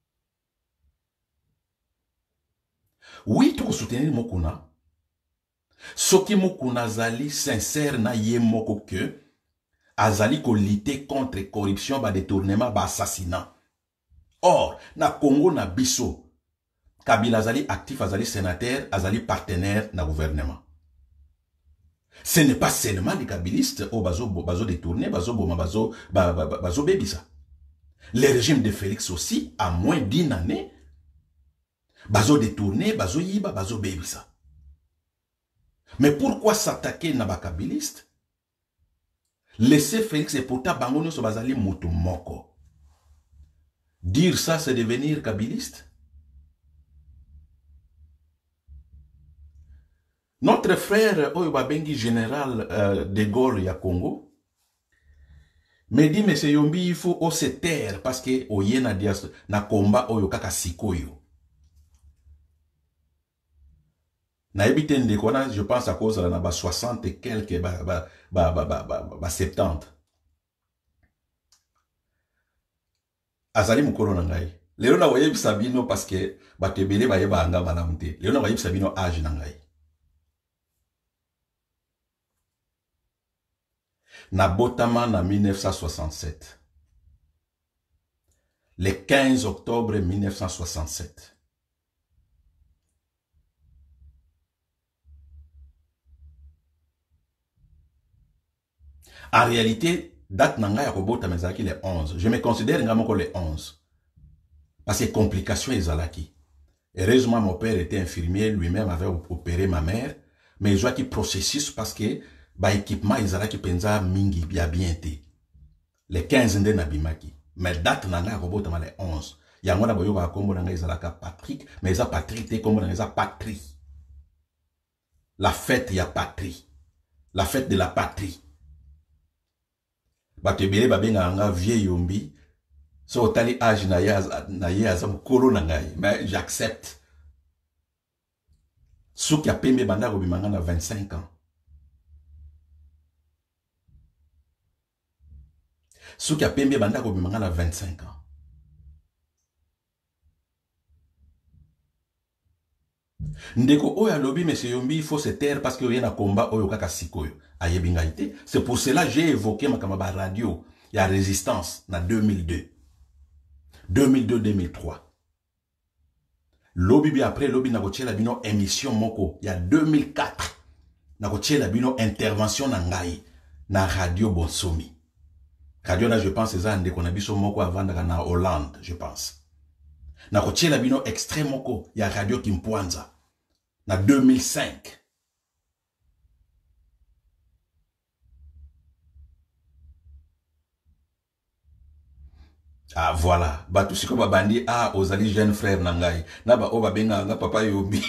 Oui, tu soutenir Mukuna. Soki mukuna azali sincère na ye moko que azali ko lutter contre corruption, ba détournement, ba assassinat. Or, na Congo na biso, Kabila azali actif, azali sénateur, azali partenaire na gouvernement. Ce n'est pas seulement les kabilistes au bazo détourné, bazo boma, bazo bébisa. Le régime de Félix aussi, à moins d'une année, bazo détourné, bazo yiba, bazo bébisa. Mais pourquoi s'attaquer na bakabiliste? Laisser Félix et pourtant bangonyo so bazali moto moko. Dire ça, c'est devenir kabiliste? Notre frère Oyo Babengi général de Gaulle ya Congo me dit, mais c'est Yombi, il faut se taire parce que oye na combat Oyo kaka sikoyo. Na ebite ndekona, je pense à cause de la 60 et quelques, 70. Azali mukolo na ngai. Lelo na waye bisabino parce que batebele baye banga malamute. Lelo na waye bisabino âge na ngai. Na botama na 1967. Le 15 octobre 1967. En réalité, date nanga ya kobota mezaki le 11. Je me considère ngamoko le 11. Parce que complication ezalaki. Heureusement, mon père était infirmier, lui-même avait opéré ma mère. Mais il y a qui processus parce que ba équipement ezalaki penza mingi bien te. Le 15 nde na bimaki. Mais date nanga ya kobota le 11. Yango na boyo ba kombo nanga ezalaka Patrick, mais eza Patrick te kombo nanga eza patrie. La fête ya patrie. La fête de la patrie. Batebele babenga nga vieux Yombi. So tali âge na ye azam kolo na ngai. Mais j'accepte. Souki a pembe banda robimanga na 25 ans. Souki a pembe banda robimanga na 25 ans. Ndeko oya lobi monsieur Yombi, il faut se taire parce que y a un combat oyo kaka sikoyo. Ayebingaite. C'est pour cela que j'ai évoqué ma kamaba radio. Il y a résistance na 2002. 2002-2003. Lobi bi après lobi na kotiela bino émission moko. Il y a 2004. Na kotiela bino intervention na ngai na radio Bonsomi. Radio na je pense c'est ça ndeko na biso moko avant na Hollande, je pense. Na kotiela bino extrait moko ya radio Kimpwanza na 2005. Ah voilà, batu siko babandi ah ozali jeune frère nangai. Naba oba benga nga papa Yombi.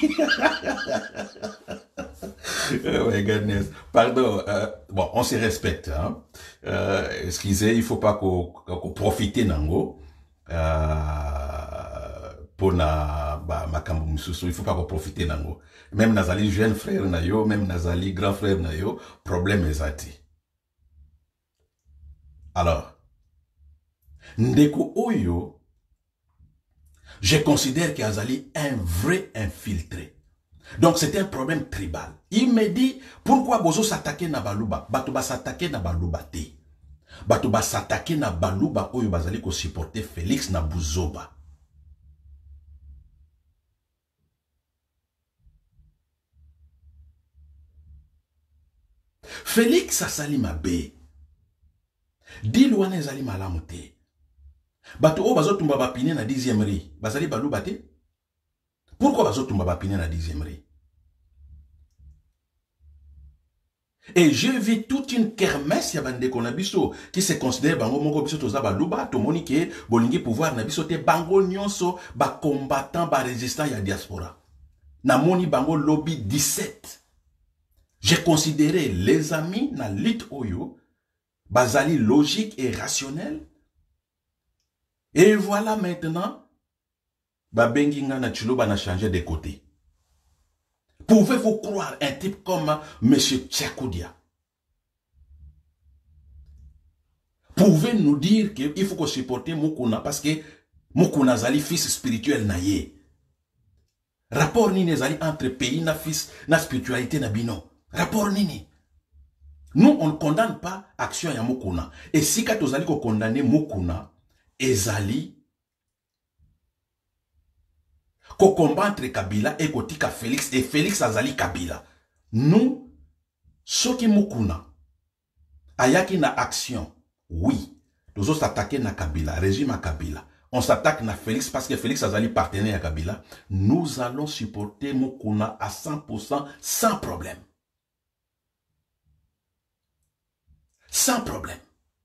Oh my goodness. Pardon, bon, on se respecte. Hein? Excusez, il faut pas qu'on profite nango. Pour na makambo mususu, il faut pas qu'on profite nango. Même nazali jeune frère na yo, même nazali grand frère na yo, problème ezati. Alors, Ndeko Oyo, je considère qu'Azali est un vrai infiltré. Donc c'est un problème tribal. Il me dit, pourquoi Bozo s'attaquer na Baluba? Batuba s'attaquer na Baluba te. Batuba s'attaquer na Baluba Oyo Bazali ko supporter Félix na Buzoba. Félix asali mabe. Dilwane ezali malamu te. Bato o bazo tumba bapine na 10e ri. Bazali Baluba te. Pourquoi bazo tumba bapine na 10e ri? Et je vis toute une kermesse ya bande konabiso qui se considère bango moko biso toza Baluba to monike bolingi pouvoir na biso te bango nyonso ba combattant ba résistant ya diaspora. Na moni bango lobby 17. J'ai considéré les amis na lutte oyo bazali logique et rationnel. Et voilà maintenant babengi nga na Chiloba na changé de côté. Pouvez-vous croire un type comme M. Tchakoudia? Pouvez nous dire qu'il faut qu'on supporte Moukouna parce que Moukouna zali fils spirituel na ye. Rapport nini ezali entre pays na fils na spiritualité na bino. Rapport nini. Nous, on ne condamne pas action ya Mukuna. Et si quand vous allez condamner Mukuna, ezali, ko combattre Kabila et kotika Félix, et Félix azali Kabila. Nous, ceux qui Mukuna, ayaki na action, oui, nous allons s'attaquer na Kabila, régime à Kabila. On s'attaque na Félix parce que Félix azali partenaire à Kabila. Nous allons supporter Mukuna à 100% sans problème. Sans problème.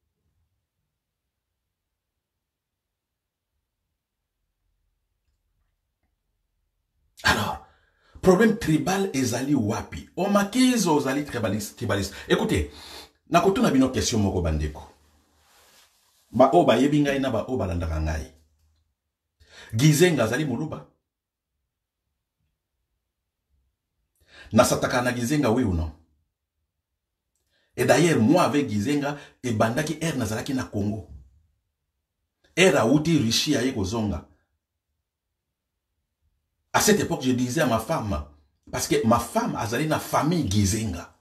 Alors, problème tribal ezali wapi. Omakizo ozali tribaliste. Écoutez, nakoto na bino question moko bandeko. Ba o ba yebi ngai na ba o balandaka ngai. Gizenga azali moluba. Nasataka na Gizenga oui ou non? Et d'ailleurs, moi avec Gizenga, et bandaki er nazalaki na Congo. Er a outi richi aye kozonga. À cette époque, je disais à ma femme, parce que ma femme azali na famille Gizenga.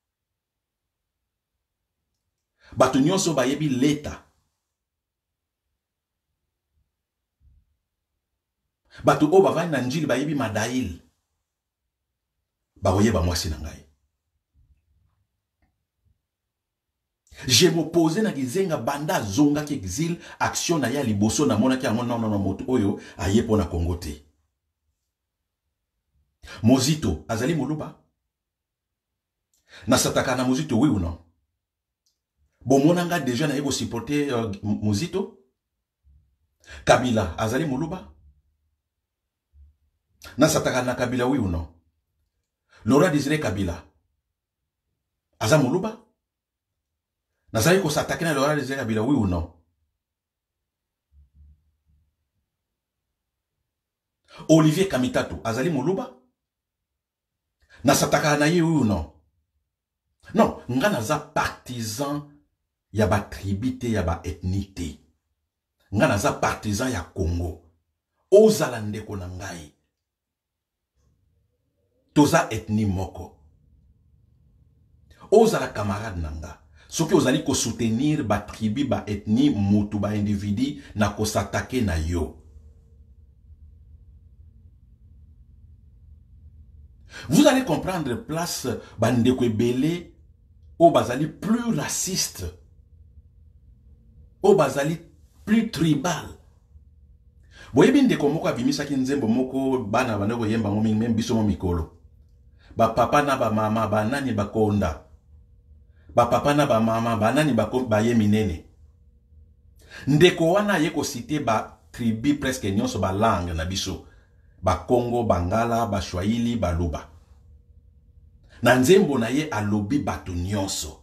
Batu nyonso bayebi leta. Batu o bavani na njili bayebi madail. Baoye ba mwasi na ngai. Je m'opposais na Gizenga banda zonga ki exil action na ya liboso na mona ki non moto oyo aye pona Congo te. Mozito azali moluba. Na sataka na Mozito oui ou non? Bon monanga déjà na yeko supporter Mozito. Kabila azali moluba. Na sataka na Kabila oui ou non? Laurent Désiré Kabila aza moluba. Nazali ko s'attaquer na Laurent Désiré Kabila oui ou non? Olivier Kamitatou azali moluba. Na s'attaquer na ye oui ou non? Non, nga naza partisan ya ba tribité ya ba ethnicité. Nga naza partisan ya Congo. Ozala ndeko na ngai. Toza ethnie moko. Ozala camarade nanga. Soki ozali ko soutenir ba tribu ba ethnie mutu ba individu na ko s'attaquer na yo. Vous allez comprendre place bandeko ebele o bazali plus raciste. O bazali plus tribal. Boyebi ndeko moko abimisaki nzembo moko bana bandeko yemba ngo même biso mo mikolo. Ba papa na ba mama ba nani bakonda. Ba papa na ba mama ba nani ba ye minene. Ndeko wana ye ko citer ba tribu presque nyonso ba langue na biso. Ba Congo, Bangala, ba Swahili, ba Luba. Na nzembo na ye alobi bato nyonso.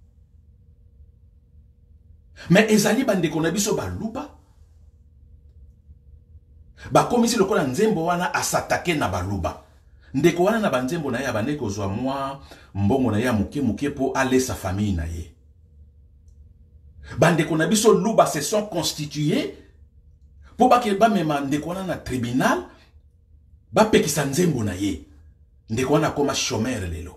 Mais ezali bandeko na biso ba Luba. Ba komisi lokola nzembo wana asatake na ba Luba. Ndeko wana na banzembo na ye abandeko zwa mwa mbongo na ye muke po aller sa famille na ye. Bandeko na biso Luba se sont constitués po ba mema ndeko wana na tribunal ba pekisa nzembo na ye. Ndeko wana koma chômeur lelo.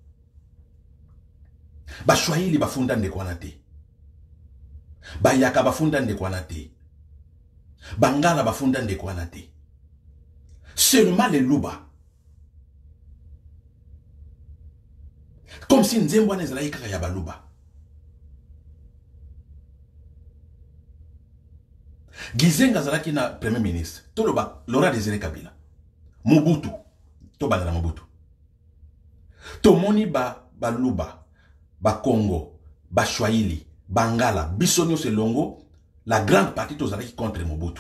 Ba Swahili bafunda ndeko wana te. Ba Yaka bafunda ndeko wana te. Bangala bafunda ndeko wana te. Seulement les Luba. Comme si nzembo wana ezalaki kaka ya baluba. Gizenga azalaki na premier ministre. Toloba Laurent Désiré Kabila. Mobutu. Tobala na Mobutu. Tomoni ba Luba, ba Congo, ba Swahili, Bangala, Bisonio Selongo, la grande partie tozalaki contre Mobutu.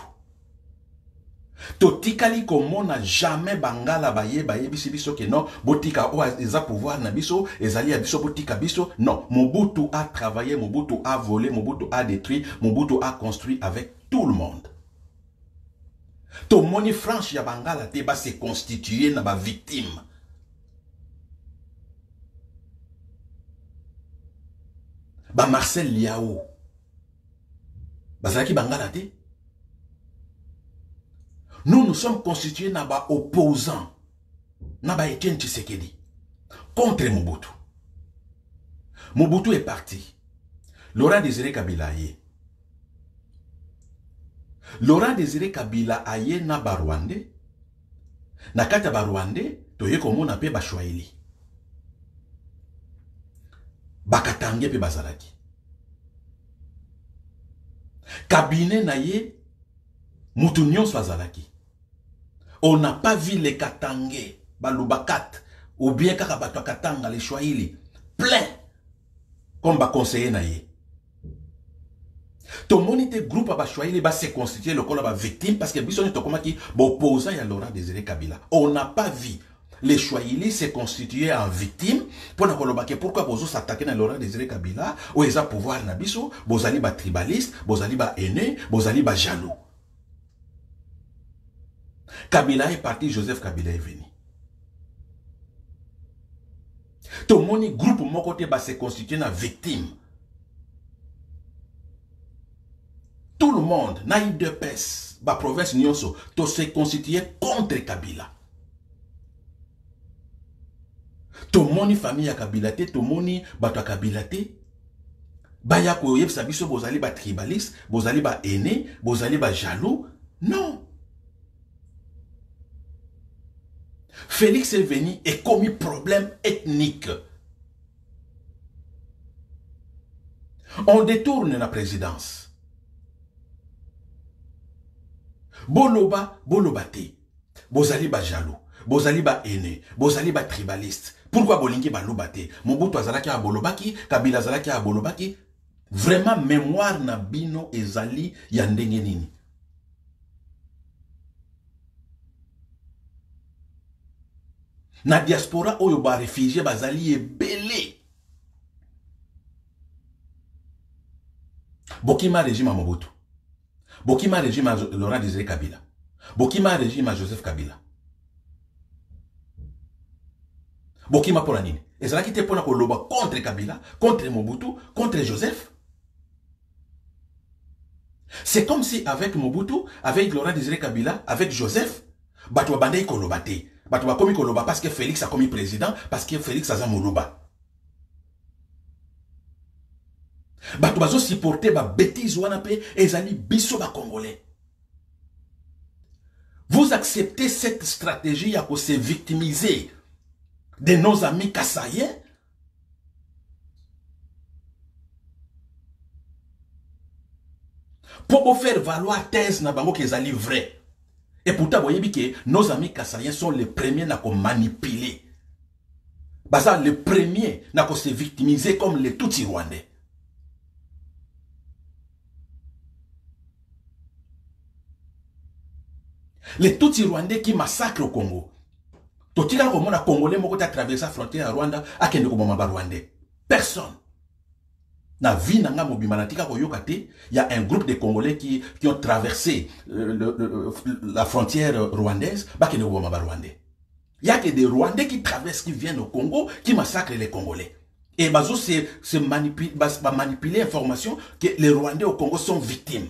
Totikali komona jamais Bangala baye biso ke non, botika o eza pouvoir na biso, ezali a biso botika biso. Non, Mobutu a travaillé, Mobutu a volé, Mobutu a détruit, Mobutu a construit avec tout le monde. Tomoni franche ya Bangala te ba se constituer na ba victime. Ba Marcel Liao. Bazalaki Bangala te. Nous sommes constitués naba opposants. Naba Etienne Tshisekedi. Contre Mobutu. Mobutu est parti. Laurent Désiré Kabila aye. Laurent Désiré Kabila aye na Barwande. Na kata Barwande, toye komo na pe Bashwaili. Bakatange pe bazalaki. Cabinet na ye, Moutounion Swazalaki. On n'a pas vu les Katangé, Balubakat, ou bien Kakabato Katanga, les Chouaili, plein, comme ba conseiller na ye. Ton monité groupe à Chouaili va se constituer le col à victime parce que Bisson est comme qui opposant à Laurent Désiré Kabila. On n'a pas vu les Chouaili se constituer en victime pour ne pas pourquoi vous s'attaquer à Laurent Désiré Kabila ou ils ont pouvoir na biso, vous allez ba tribaliste, vous allez ba aîné, vous allez ba jaloux. Kabila est parti, Joseph Kabila est venu. Tout le monde, groupe, mon côté, va se constituer une victime. Tout le monde, naïf de pes, la province Nyonso, tout se constituer contre Kabila. Tout le monde, famille à Kabila, tout le monde, bato à Kabila, baya ko yeb sabiso, vous allez ba tribaliste, vous allez ba aîné, vous allez ba jaloux. Non. Félix est venu et commis problème ethnique. On détourne la présidence. Boloba, bolobate. Bozali ba jaloux. Bozali ba aîné. Bozali ba tribaliste. Pourquoi bolingi ba lobate? Mobutu azalaki a bolobaki. Kabila azalaki a bolobaki. Vraiment mémoire na bino ezali ya ndenge nini. Na diaspora oyo ba réfugié bazali ebele. Bokima régime à Mobutu. Bokima régime à Laurent Désiré Kabila. Bokima régime à Joseph Kabila. Bokima pour la nini. Et ça qui te pour la koloba contre Kabila, contre Mobutu, contre Joseph. C'est comme si avec Mobutu, avec Laurent Désiré Kabila, avec Joseph, batwa bandai kolobate. Batwa komi koloba parce que Félix a commis président, parce que Félix a zamoloba. Bato bazo supporter ba bêtise wana pe ezali biso ba congolais. Vous acceptez cette stratégie à se victimiser de nos amis kassaïens? Pour vous faire valoir thèse na bango qui ezali vrai. Et pourtant, vous voyez que nos amis kassaïens sont les premiers à manipuler. Baza les premiers à se victimiser comme les Tutsi rwandais. Les Tutsi rwandais qui massacrent au Congo. Totika comme on a Congolais qui a traversé la frontière à Rwanda, à Kende Komamba rwandais. Personne. Na vie nanga mobimanatika koyokate, il y a un groupe de Congolais qui ont traversé la frontière rwandaise, bah Kende Komamba rwandais. Il y a que des Rwandais qui traversent, qui viennent au Congo, qui massacrent les Congolais. Et bazo c'est manipuler l'information que les Rwandais au Congo sont victimes.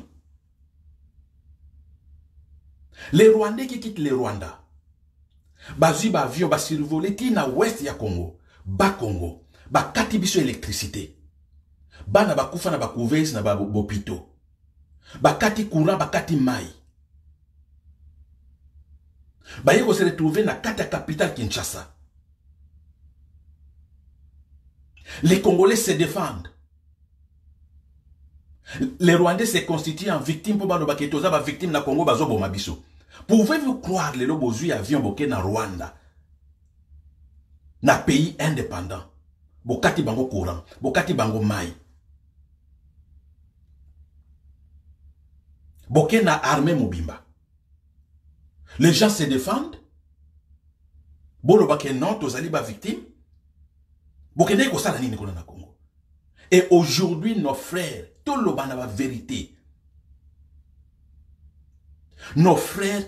Les Rwandais qui quittent le Rwanda, bazui ba avion ba survoler qui na ouest ya Congo, ba Congo, ba kati biso électricité, ba na ba kufa na ba couveuse na ba bopito, ba kati courant ba kati mai, ba yeko se retrouver na kati capitale Kinshasa. Les Congolais se défendent. Les Rwandais se constituent en victimes pour ba ketoza ba victime na Congo bazo boma biso. Pouvez-vous croire les lobozui avion boké na Rwanda, na pays indépendant, bokati bango courant, bokati bango mai, boké na armée mobimba. Les gens se défendent, bolo baké non, tozali ba victime, boké ne kosala nini kona na Congo. Et aujourd'hui nos frères, tout le bana ba vérité. Nos frères,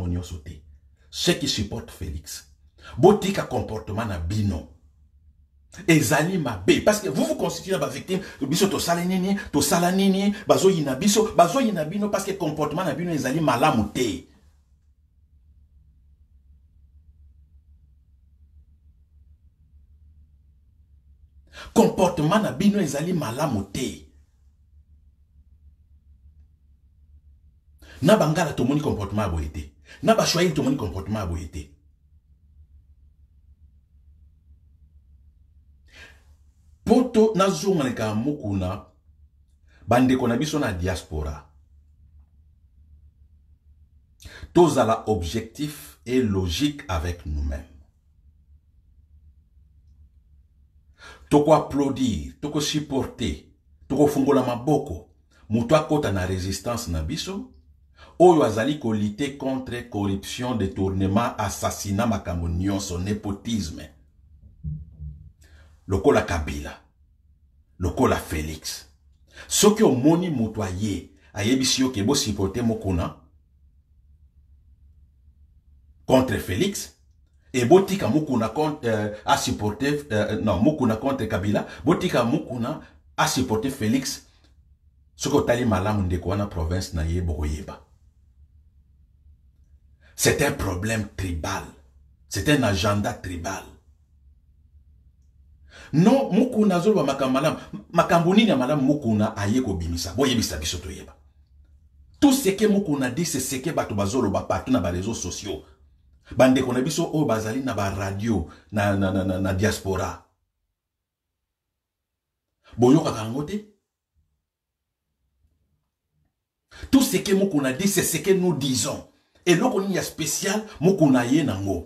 ceux qui supportent Félix, botika comportement na bino. Ezali mabe. Parce que vous vous constituez la victime. Biso to salanini, to salanini, bazo yina biso, parce que comportement na bino ezali malamu te. Comportement na bino ezali malamu te. Na bangala to moni comportement aboyete. Na ba choisi to moni comportement aboyete. Poto na zonga mukuna bande kona biso na diaspora. Tozala objectif et logique avec nous-mêmes. Toko applaudir, toko supporter, toko fungola maboko, mutwa kota na résistance na biso, oyo azali ko lutter contre corruption, détournement, assassinat, makambo nyonso, népotisme. Lokola Kabila, lokola Félix. Soki omoni mutwa ye, ayebisi yo kebo supporter mokuna contre Félix, et botika mukuna contre a supporter non mukuna contre Kabila, botika mukuna a supporter Félix. Soko tali malamu ndeko wana province na ye bokoyeba. C'est un problème tribal. C'est un agenda tribal. Non, mukuna zolwa makamalam, makambuni ya malam mukuna ayeko bimisa. Boyebisa biso toyeba. Tout ce que mukuna dit, c'est ce que bato bazolo ba partout na ba réseaux sociaux. Bande kona biso o bazali na ba radio na diaspora. Boyoka kangote. Tout ce que mukuna dit, c'est ce que nous disons. Et là, il y a spécial, mukuna ye nango.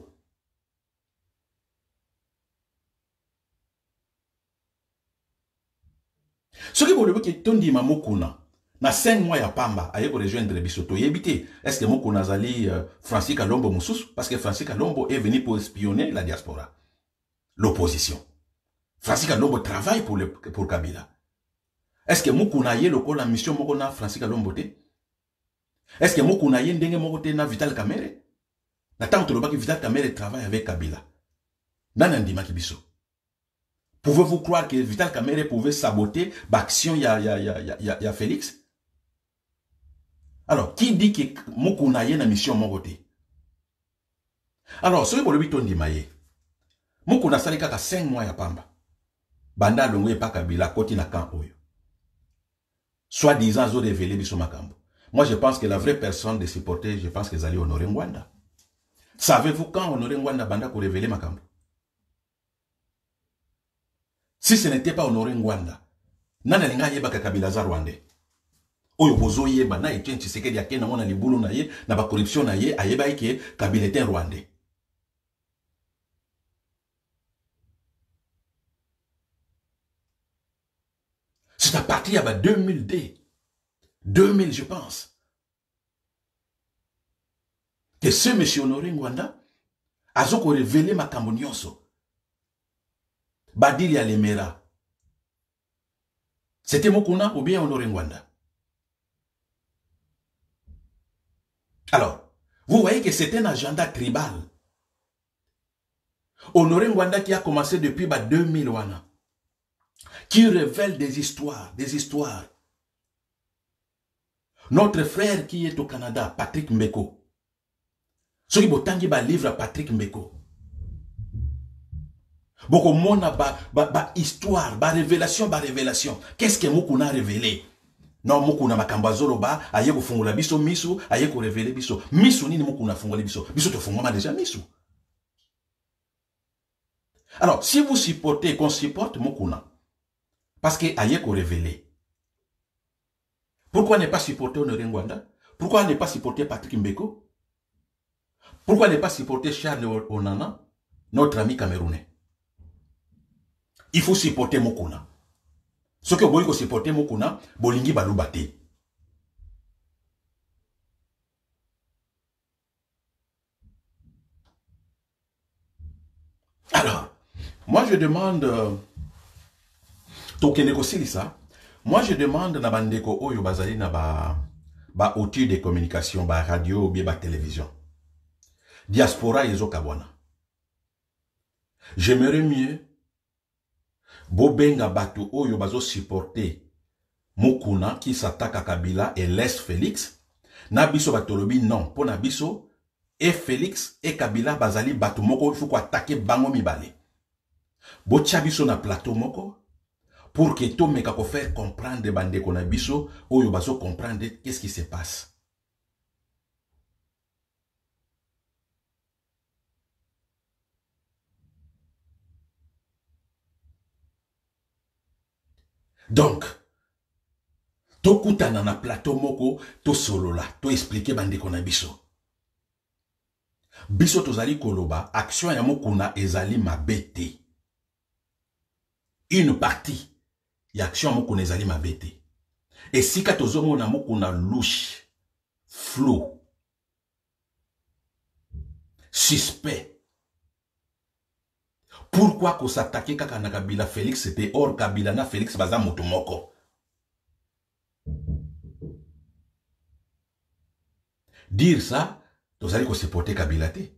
Ce qui veut dire que tondi ma mukuna, na 5 mois ya pamba, aye ko rejoindre bisoto yebite. Est-ce que mukuna zali Francis Kalombo Moussous? Parce que Francis Kalombo est venu pour espionner la diaspora, l'opposition. Francis Kalombo travaille pour Kabila. Est-ce que mukuna ye loko la mission mokona Francis Kalombo te? Est-ce que mukuna ye ndenge mokote na Vital Kamerhe? Na tant que Vital Kamerhe travaille avec Kabila. Nanandima kibiso. Pouvez-vous croire que Vital Kamerhe pouvait saboter l'action ya Félix? Alors, qui dit que mukuna ye na mission mokote? Alors, ce que vous dit maye. Mukuna sali kaka 5 mois ya pamba. Banda longo pa Kabila koti na camp oyo. Soi-disant zo révélé biso makambo. Moi, je pense que la vraie personne de supporter, je pense que Zali Honoré Ngwanda. Savez-vous quand Honoré Ngwanda banda ko révéler makambo? Si ce n'était pas Honoré Ngwanda, nana linga yeba ka Kabila za Rwandais. Oyo bozo yeba na Etienne Tshisekedi akena mona libulu na ye na ba corruption na ye ayeba ke Kabila était Rwandais. C'est à partir de 2002, 2000 je pense, que ce monsieur Honoré Ngwanda a révélé makambo nyonso. Badili Alemera. C'était Mukuna ou bien Honoré Ngwanda? Alors, vous voyez que c'est un agenda tribal. Honoré Ngwanda qui a commencé depuis 2000 wana, qui révèle des histoires, Notre frère qui est au Canada, Patrick Mbeko, ce qui botangi ba livre à Patrick Mbeko. Boko mona ba histoire, ba révélation. Qu'est-ce que Mukuna a révélé? Non, Mukuna makambazolo ba, aye ko fungula biso misu, aye ko révéler biso. Misu nini Mukuna fungula biso? Biso to fungoma déjà misu. Alors, si vous supportez, qu'on supporte Mukuna, parce que aye ko révéler. Pourquoi ne pas supporter Honoré Ngwanda? Pourquoi ne pas supporter Patrick Mbeko? Pourquoi ne pas supporter Charles Onana, notre ami camerounais? Il faut supporter Mukuna. Ce que vous voulez supporter Mukuna, bolingi balubate. Alors, moi je demande, toke négocie ça. Moi je demande na bandeko oyo bazali na ba outil de communication, ba radio ou bien ba télévision. Diaspora yezo kabwana. J'aimerais mieux Bobenga batu oyo bazo supporter Mukuna qui s'attaque à Kabila et laisse Félix. Na biso batolobi non. Pour na biso, et Félix et Kabila bazali batu moko, il faut qu'on attaque bango mibale. Botia biso na plateau moko, pour que tout meka ko faire comprendre bande ko na biso, oyo bazo comprendre qu'est-ce qui se passe. Donc, to kutana na plateau moko, to solo la, to expliquer bande ko na biso. Biso tozali koloba, action ya Mukuna ezali mabete. Une partie, y action ya Mukuna ezali mabete. Et si katozomo na Mukuna louche, flou, suspect, pourquoi qu'on s'attaquait kaka na Kabila Félix, c'était hors Kabila na Félix baza motomoko. Dire ça, tozali ko supporter Kabila te.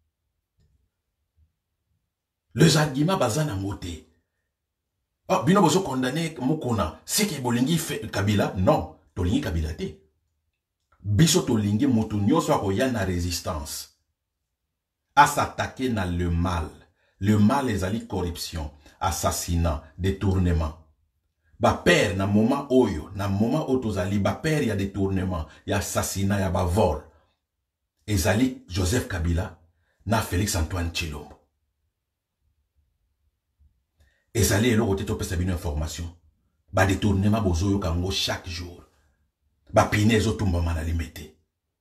Les arguments baza na moté. Oh, bino bozo condamné Mukuna. C'est que bolingi Kabila? Non, tolingi Kabila te. Biso tolingi moto nyonso akoya na résistance. À s'attaquer na le mal. Le mal ezali corruption, assassinat, détournement. Ba père na moment oyo, na moment otozali, ba père y a détournement, y a assassinat, y a ba vol. Ezali Joseph Kabila na Félix Antoine Tshilombo. Ezali eloko te topesa bino information. Ba détournement bozoyo kango chaque jour. Ba pine ezotumba na limete.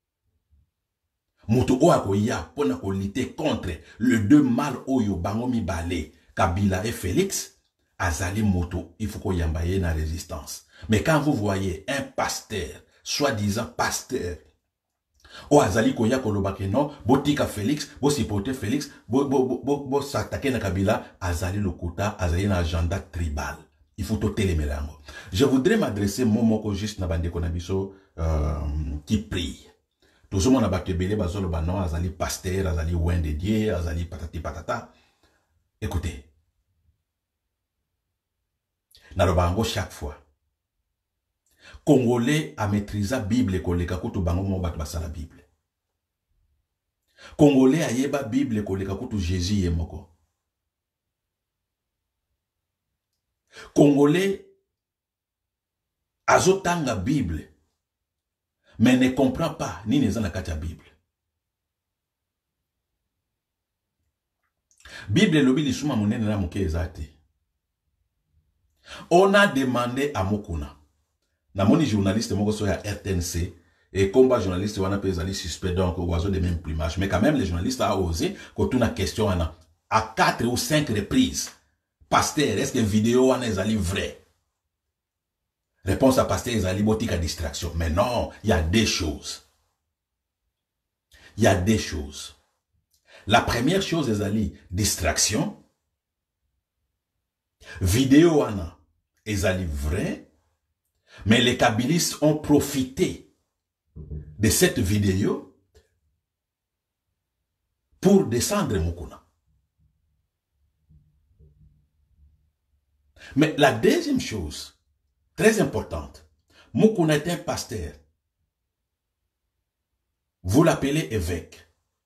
Muto o akoya pona ko lutter contre le deux mal oyo bango mibale, Kabila et Félix, azali moto, il faut qu'on yambaye na résistance. Mais quand vous voyez un pasteur, soi-disant pasteur, o azali koya kolobake non, botika Félix, bo supporter Félix, bo s'attaquer na Kabila, azali lokota, azali na agenda tribal. Il faut tout télémélango. Je voudrais m'adresser momoko juste na bande konabiso qui prie. Tout ce monde a battu belé bazolo banon, azali pasteur, azali ouen de Dieu, azali patati patata. Écoutez. Narobango chaque fois. Congolais a maîtrisé la Bible et koleka kutu bango mo bat basa la Bible. Congolais a yeba Bible et koleka kutu Jésus yemoko. Congolais azotanga Bible mais ne comprend pas ni neza na kati ya Bible. Bible lobi lisuma monene na muke ezate. On a demandé à Mukuna. Na moni journaliste moko so ya RTNC et combat journaliste wana pe ezali suspect donc oiseau de même plumage mais quand même les journalistes a osé ko tuna question wana à 4 ou 5 reprises. Pasteur, est-ce que vidéo wana ezali vrai? Réponse à pasteur ezali botika distraction. Mais non, il y a des choses. Il y a des choses. La première chose ezali distraction. Vidéo wana ezali vrai. Mais les kabilistes ont profité de cette vidéo pour descendre Mukuna. Mais la deuxième chose, très importante, Mukuna est un pasteur. Vous l'appelez évêque.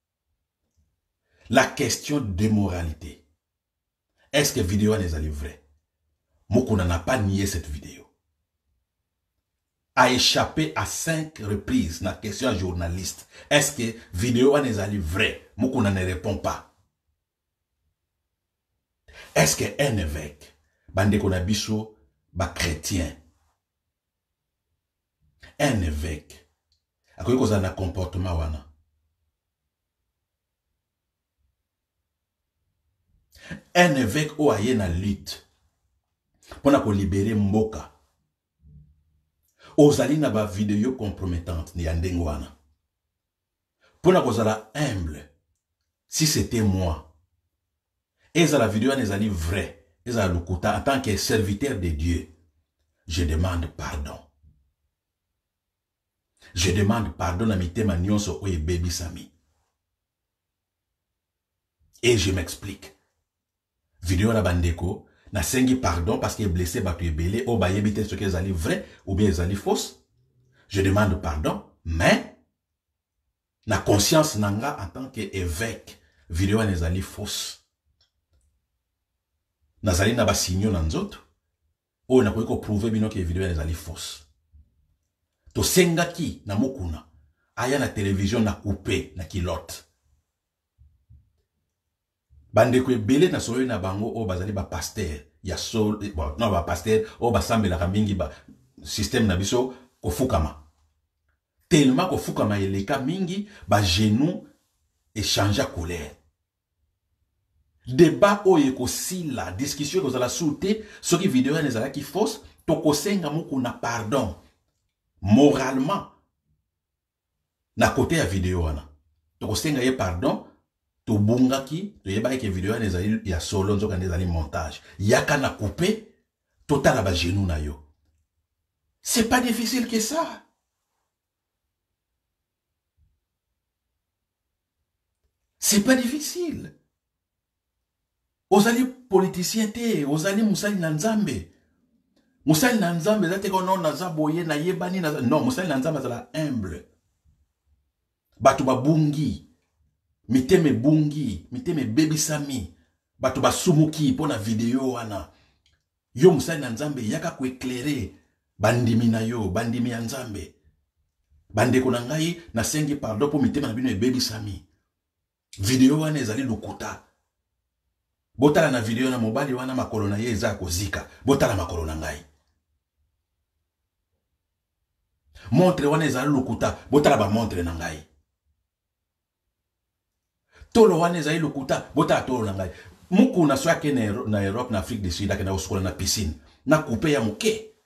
La question de moralité. Est-ce que la vidéo est vraie? Mukuna n'a pas nié cette vidéo. A échappé à 5 reprises dans la question à journaliste. Est-ce que la vidéo est vraie? Mukuna ne répond pas. Est-ce qu'un évêque, bande konabiso, ba chrétien, un évêque, a quoi un comportement wana? Un évêque ou aye na lutte pour libérer Mboka. Ozali na ba vidéo compromettante ni andengwana. Pour kozala humble. Si c'était moi. Et la vidéo est vraie. Et la lukuta en tant que serviteur de Dieu. Je demande pardon. Je demande pardon à mitema nyonso oye baby sami. Et je m'explique. Vidéo la bandeko na sengi pardon parce qu'il est blessé, batu ebele, ou ba yebite ce qu'ils allaient vrai, ou bien ils allaient fausse. Je demande pardon, mais, na conscience nanga en tant qu'évêque, vidéo les allaient fausse. Nazali na ba signo na nzoto, ou na ko prouver bino que vidéo les allaient fausse. To senga ki na mokuna, aya na télévision na coupé na kilote. Bandeko ebele na solo na bango o bazali ba pasteur ya sol bon non ba pasteur o ba sambela mingi ba système na biso ko fukama tellement ko fukama eleka mingi ba genou échanger colère débat o yeko sila discussion ko zala souté ce qui vidéo na zala ki fausse to ko senga muku na pardon moralement na côté ya vidéo wana to ko senga ye pardon to bungaki to yeba ke vidéo na ezali ya solo nzoka na ezali montage yaka na coupé total ba genou na yo. C'est pas difficile que ça. C'est pas difficile. Ozali politicien te, ozali musali na nzambe. Musali na nzambe zate ko non naza boye na yebani na non musali na nzambe zala humble. Batu babungi. Miteme bungi, miteme baby sami, batu basumuki pona video wana. Yo musali na nzambe yaka ku éclairer bandimi na yo, bandimi ya nzambe. Bandeko na ngai na sengi pardon po miteme na bino e baby sami. Video wana ezali lukuta. Botala na video na mobali wana makolo na ye eza kozika. Botala makolo na ngai. Montre wana ezali lukuta. Botala ba montre na ngai. Tolo wane za ilokuta, bota tolo na ngai. Muku na swake na Europe, na Afrique du Sud, na uskola na piscine. Na coupe ya muke.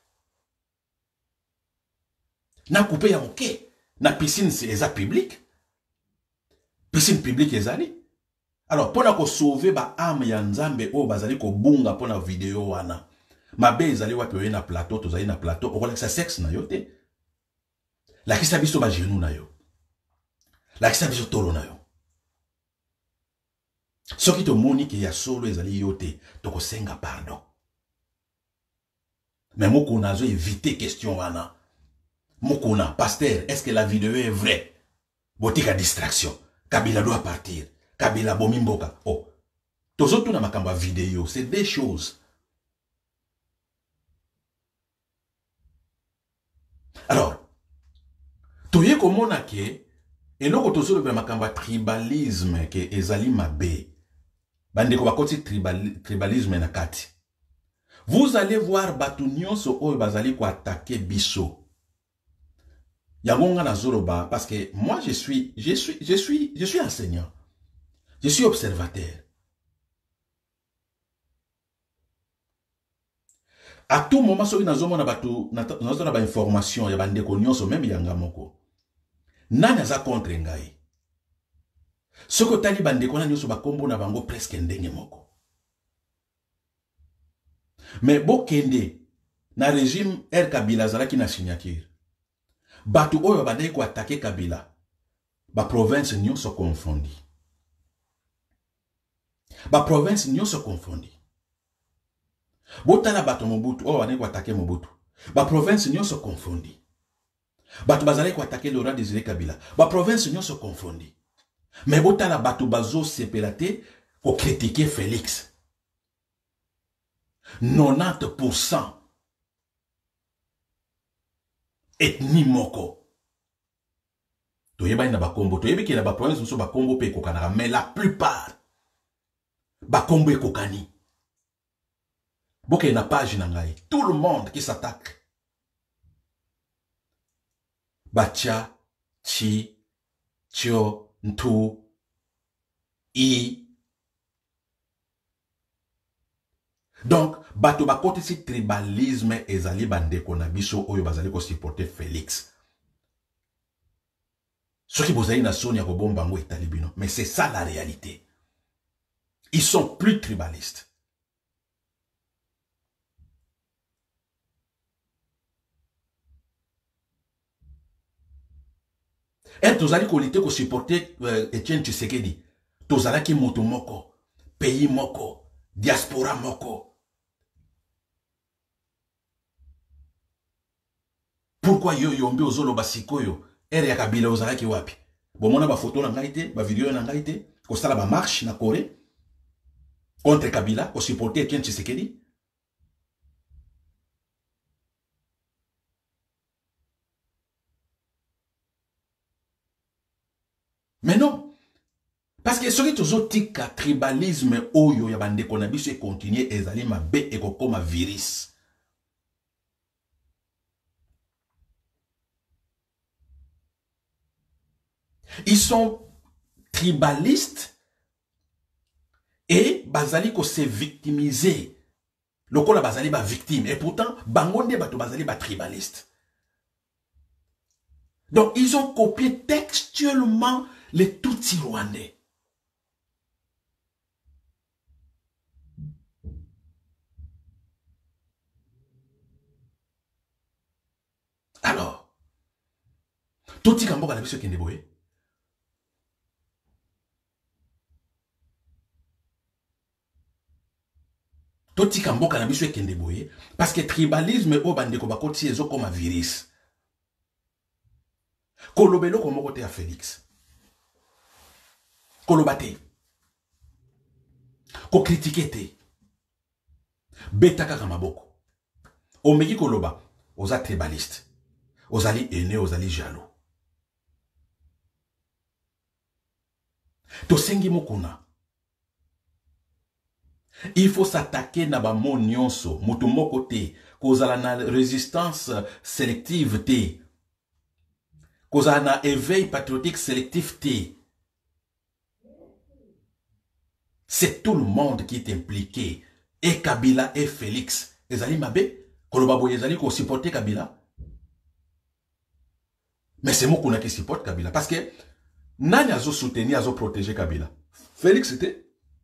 Na coupe ya muke. Na piscine c'est eza public. Piscine publique ezali. Alors, pona ko sauver ba âme ya nzambe o bazali ko bunga pona video wana. Mabe ezali wapi oye na plateau, tozali na plateau, okola sa sexe na yo te. La kisa biso ba genou na yo. La kisa biso tolo na yo. Ce qui te monique ya solo ezali yote, toko senga pardon. Mais moko nazo éviter question wana. Moko na pasteur, est-ce que la vidéo est vraie? Botika distraction. Kabila doit partir. Kabila bomimboka. Oh. Tozo tuna makamba vidéo, c'est des choses. Alors, toye komona ke eloko tozo le makamba tribalisme ke ezali mabe. Bandeko bakoti tribalisme na kati. Vous allez voir batu nyonso oyo bazali ko attaquer biso. Yangonga na zoloba parce que moi je suis enseignant. Je suis observateur. À tout moment soki nazomona batu nazona ba information ya bandeko nyonso même yanga moko. Nani aza contre ngai? Soko tali bandeko na nyonso bakombo na bango presque ndenge moko. Mais bokende na régime El Kabila zalaki na signature. Batu oyo bandai ko attaquer Kabila. Ba province nyonso confondi. Ba province nyonso confondi. Botala batu Mobutu oyo bandai ko attaquer Mobutu. Ba province nyonso confondi. Batu bazali ko attaquer Laurent Désiré Kabila. Ba province nyonso confondi. Mais botala batu bazo sepelate ko critiquer Félix. 90% ethnie moko. Toyeba ina bakombo, toyebi ki na ba province so bakombo pe kokanaka, mais la plupart bakombo ekokani. Boke na page na ngai, tout le monde qui s'attaque. Bacha, chi, tio, ntu, i. Donc, bato bakote si tribalisme ezali bandeko na biso oyo bazali ko supporter Félix. Ceux qui bozali na soni ya kobomba ngo etalibino, mais c'est ça la réalité. Ils sont plus tribalistes. Et tozali kolite ko supporter Etienne Tshisekedi. Tozala ki moto moko, pays moko, diaspora moko. Pourquoi yo yombi ozolo basikoyo ere ya Kabila ozalaki wapi? Bomona ba photo na ngai te, ba video na ngai te, ko sala ba marche na Corée contre Kabila, ko supporter Etienne Tshisekedi. Mais non. Parce que ce qui est tribalisme oyo ya bande konabiso et continuer ezali mabe et kokoma virus. Ils sont tribalistes et bazali ko se victimiser. Lokola bazali ba victime et pourtant bangonde bato bazali ba tribaliste. Donc ils ont copié textuellement les Tutsis rwandais. Alors, Tutsi Kamboka na biso kende boye. Tutsi Kamboka na biso kende boye parce que tribalisme o bande ko bakoti ezo comme virus. Kolobelo ko moko te a Félix. Kolobate. Ko critiquer te. Betaka kamaboko. Omeki koloba, oza tribaliste. Ozali aîné, ozali jaloux. Tosengi mokuna. Il faut s'attaquer na ba mo nyonso, mutu moko te, kozala na résistance sélective te. Kozala na éveil patriotique sélectif te. C'est tout le monde qui est impliqué. Et Kabila et Félix. Ezali mabe, koloba boye ezali ko supporter Kabila. Mais c'est Mokuna qui supporte Kabila. Parce que Nani a soutenu, a protégé Kabila. Félix c'était.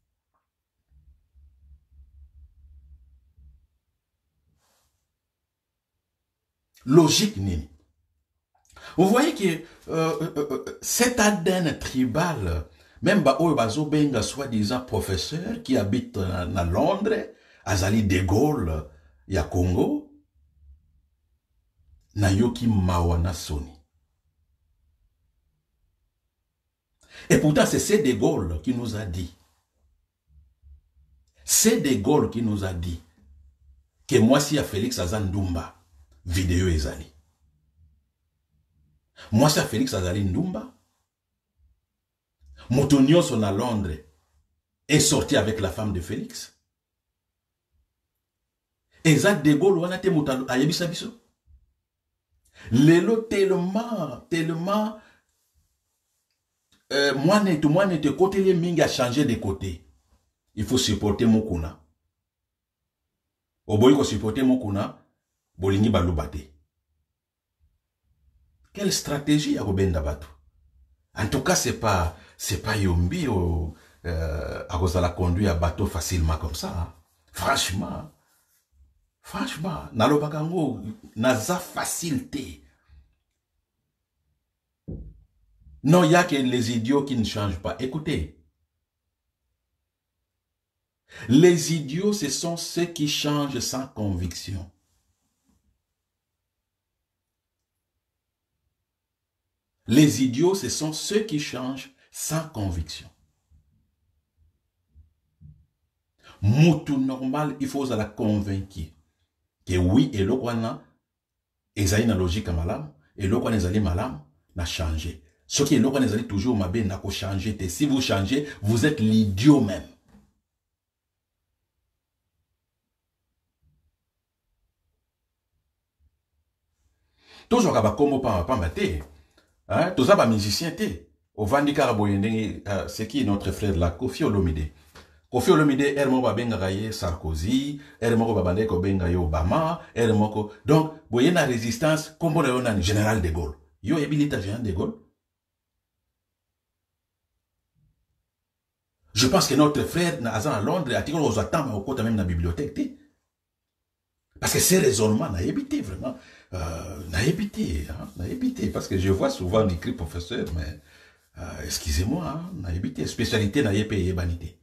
Logique nini. Vous voyez que cet ADN tribal, même Bazo Benga, soi-disant professeur qui habite à Londres, Azali de Gaulle, ya Congo, Nayoki Mawana Soni. Et pourtant, c'est De Gaulle qui nous a dit. C'est De Gaulle qui nous a dit que moi, si à Félix Azandumba, vidéo ezali. Moi, si à Félix Azali Ndumba, Moutonio son à Londres est sorti avec la femme de Félix. Et ça, De Gaulle, on a été mouton à Yebisabiso. Lélo tellement, moi, n'était côté les ming a changé de côté. Il faut supporter Mokuna. Au bout, il faut supporter Mokuna, Bolingi Balubate. Quelle stratégie à Robin Dabatou? En tout cas, c'est pas Yombi à cause de la conduire à bateau facilement comme ça. Hein. Franchement, Nalobakango, naza facilité. Non, il y a que les idiots qui ne changent pas. Écoutez. Les idiots, ce sont ceux qui changent sans conviction. Les idiots, ce sont ceux qui changent sans conviction. Moutou normal, il faut la convaincre que oui, et le quoi ezali na logique malam, et le quoi ezali malam, n'a changé. Ce qui est le quoi ezali toujours mabé n'a pas changé. Si vous changez, vous êtes l'idiot même. Toujours à comme pas maté. Hein, tous ça, musicien, au Vandika c'est qui notre frère là, Kofi Olomide. Kofi Olomide, Hermo Babengaye Sarkozy, Hermo Babande Kobengaye Obama, Hermo. Donc, vous voyez la résistance, comme on a général de Gaulle. Yo, habilité général de Gaulle. Je pense que notre frère, à Londres, a tiré aux attentes au côté même de la bibliothèque. Parce que ces raisonnements, n'a évité vraiment. N'a évité, parce que je vois souvent écrit professeur, mais excusez-moi, hein, n'a évité. Spécialité n'a pas vanité.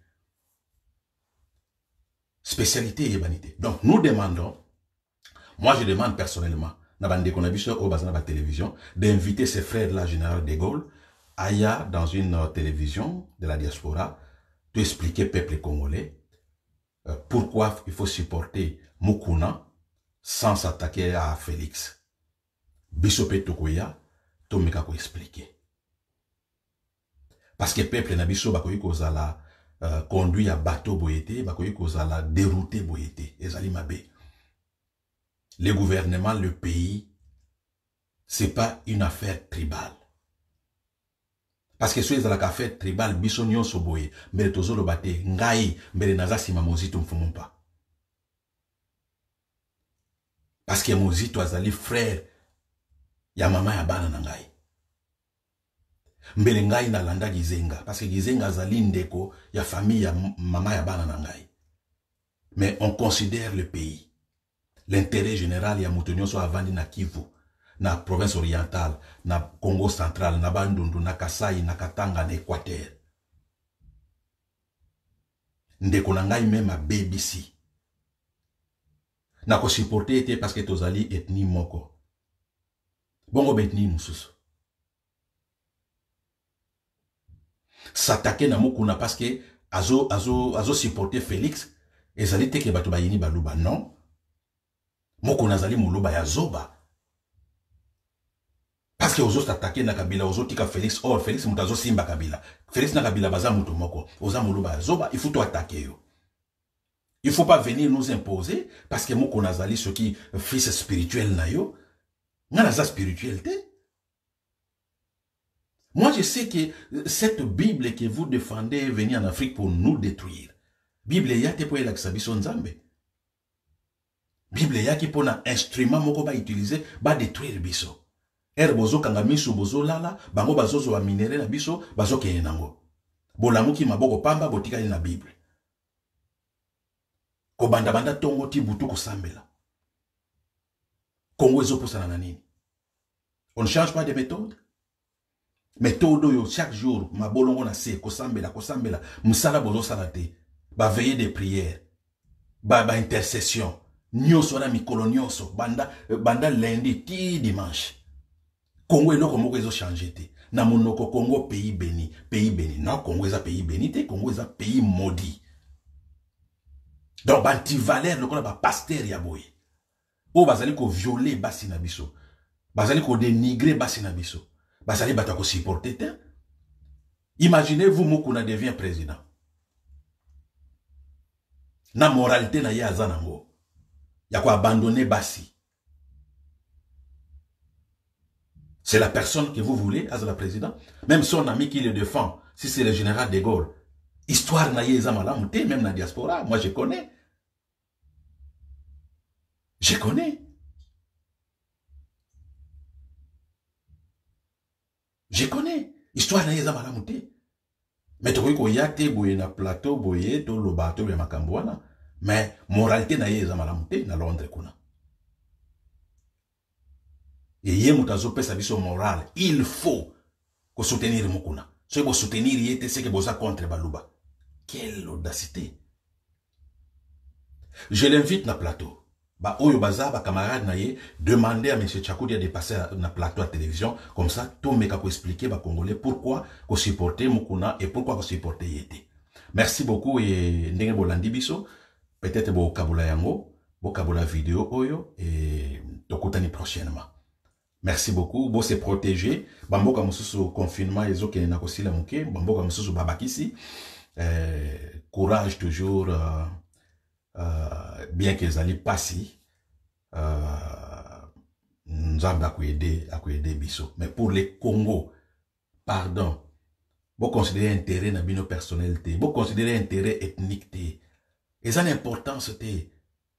Spécialité et vanité. Donc nous demandons, moi je demande personnellement, na bande konabiso au bazana ba télévision, d'inviter ses frères là, général de Gaulle, aya dans une télévision de la diaspora, de expliquer peuple congolais pourquoi il faut supporter Mukuna sans s'attaquer à Félix. Bisope Tokoya, Tomeka ko expliquer. Parce que peuple na biso bakoyi kozala conduit à bateau boyete, bakoyi kozala dérouté boyete, ezali mabe. Le gouvernement, le pays, c'est pas une affaire tribale. Parce que si vous avez une affaire tribale, biso nyonso boye, mbele tozo lo bate, ngai, mbele nazasi ma mozito mfumon pas. Parce que mozito azali frère, ya mama ya bana na ngai. Mbele ngai na landa Gizenga, parce que Gizenga azali ndeko ya famille ya mama ya bana na ngai. Mais on considère le pays. L'intérêt général ya mutonyo so avandi na Kivu, na province orientale, na Congo central, na Bandundu, na Kasai, na Katanga, na Équateur. Ndeko na ngai même a BBC. Na ko supporter ete parce que tozali ethnie moko. Bongo betni mususu. S'attaquer na Mukuna parce que azo supporter Félix, ezali te ke bato bayini baluba, non. Mukuna zali muluba ya zoba. Parce que ozo s'attaquer na Kabila, ozo tika Félix, or Félix mutazo simba Kabila. Félix na Kabila baza mutu moko, oza muluba ya zoba, il faut to attaquer yo. Il ne faut pas venir nous imposer, parce que Mukuna zali ce qui fils spirituel na yo, ngana spirituel te. Moi, je sais que cette Bible que vous défendez est venue en Afrique pour nous détruire. Bible yate pour la kisabiso nzambe. Bible yaki pour un instrument moko ba utiliser ba détruire biso. Bozo kanga misu bozo lala, bango bazozo wa minere na biso, bazo kene nango. Bolamuki maboko pamba botika na Bible. Ko banda banda tongo ti butu ko sambela. Kongo ezo posana na nini? On ne change pas de méthode. Méthode yo chaque jour mabolongo na se ko sambela, musala bozo salate. Ba veiller des prières. Ba intercession. Nyoso na mikolo nyoso banda lundi ti dimanche. Congo eloko moko ezo changer te. Na monoko Congo pays béni. Non, Congo est un pays béni te, Congo est un pays maudit. Donc banti valeur le kola ba pasteur ya boye. O bazali ko violer basi na biso. Bazali ko dénigrer basi na biso. Bazali bata ko supporter te. Imaginez-vous Mukuna devient président. Na moralité na ya zanango. Ya ko abandonner basi. C'est la personne que vous voulez, as la président. Même son ami qui le défend, si c'est le général de Gaulle. Histoire na yeza malamute, même na diaspora. Moi, je connais. Je connais. Je connais. Histoire na yeza malamute. Mais tu vois yate boye na plateau boye to lo bateau ya makambwana. Mais moralité na yeza malamute na Londres kuna. Et yé mutazo pe sabiso moral. Il faut que soutenir Mukuna. Si vous soutenir yete, c'est que vous êtes contre Baluba. Quelle audacité. Je l'invite na plateau. Ba oyo baza ba camarade na ye demander à M. Tchakoudi de passer na plateau à télévision comme ça tout meka ko expliquer ba congolais pourquoi ko supporter Mukuna et pourquoi ko supporter yete. Merci beaucoup et ndenge bolandi biso peut-être bo kabula yango, bo kabula vidéo oyo et tokutani prochainement. Merci beaucoup. Bon, c'est protégé. Bamboka mususu confinement, ils ont qu'un nakosila muke. Bamboka mususu babakisi. Courage toujours, bien qu'ils allaient passer. Nous avons à aider biso. Mais pour les Congo, pardon. Vous considérez intérêt na bino personnalité. Vous considérez intérêt ethnique. Et ça l'importance té.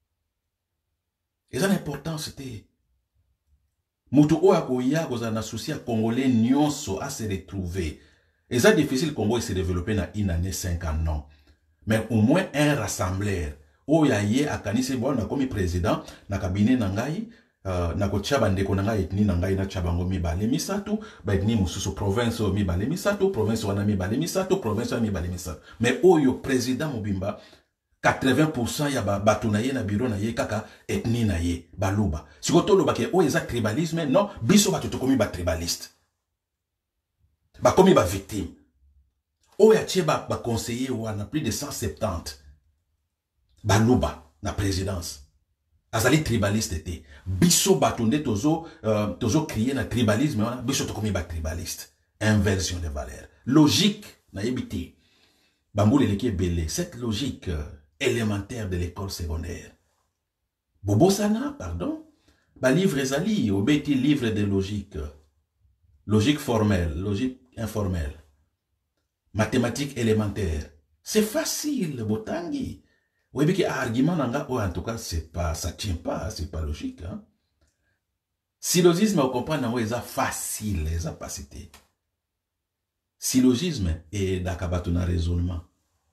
Et ça l'importance té. Mutu oya koya koza na souci à Congolais nyonso à se retrouver. Et ça difficile Congo se développer na une année 5 ans non. Mais au moins un rassembleur. Oya ye akanise bon na komi président na cabinet na ngai na ko tshaba ndeko na ngai etni na ngai na tshaba ngomi bale misatu ba etni mususu province mi bale misatu province wana mi bale misatu province mi bale misatu. Mais oyo président Mobimba 80% ya bato na ye na bureau na ye kaka ethnie na ye baluba. Si koto lo bake o eza tribalisme non biso bato to komi ba tribaliste. Ba komi ba victime. O ya tie ba conseiller wana plus de 170. Baluba na présidence. Azali tribaliste te. Biso bato nde tozo crier na tribalisme wana biso to komi ba tribaliste. Inversion de valeurs. Logique na yebite. Bamboule leki belé. Cette logique élémentaire de l'école secondaire. Bobosana, pardon. Ba livre ezali, obeti livre de logique. Logique formelle, logique informelle. Mathématiques élémentaires. C'est facile, botangi. Oui, mais argument nanga, en tout cas, c'est pas, ça tient pas, c'est pas logique, hein. Syllogisme, on comprend, non, c'est facile, les capacités. Syllogisme et d'akabatuna raisonnement.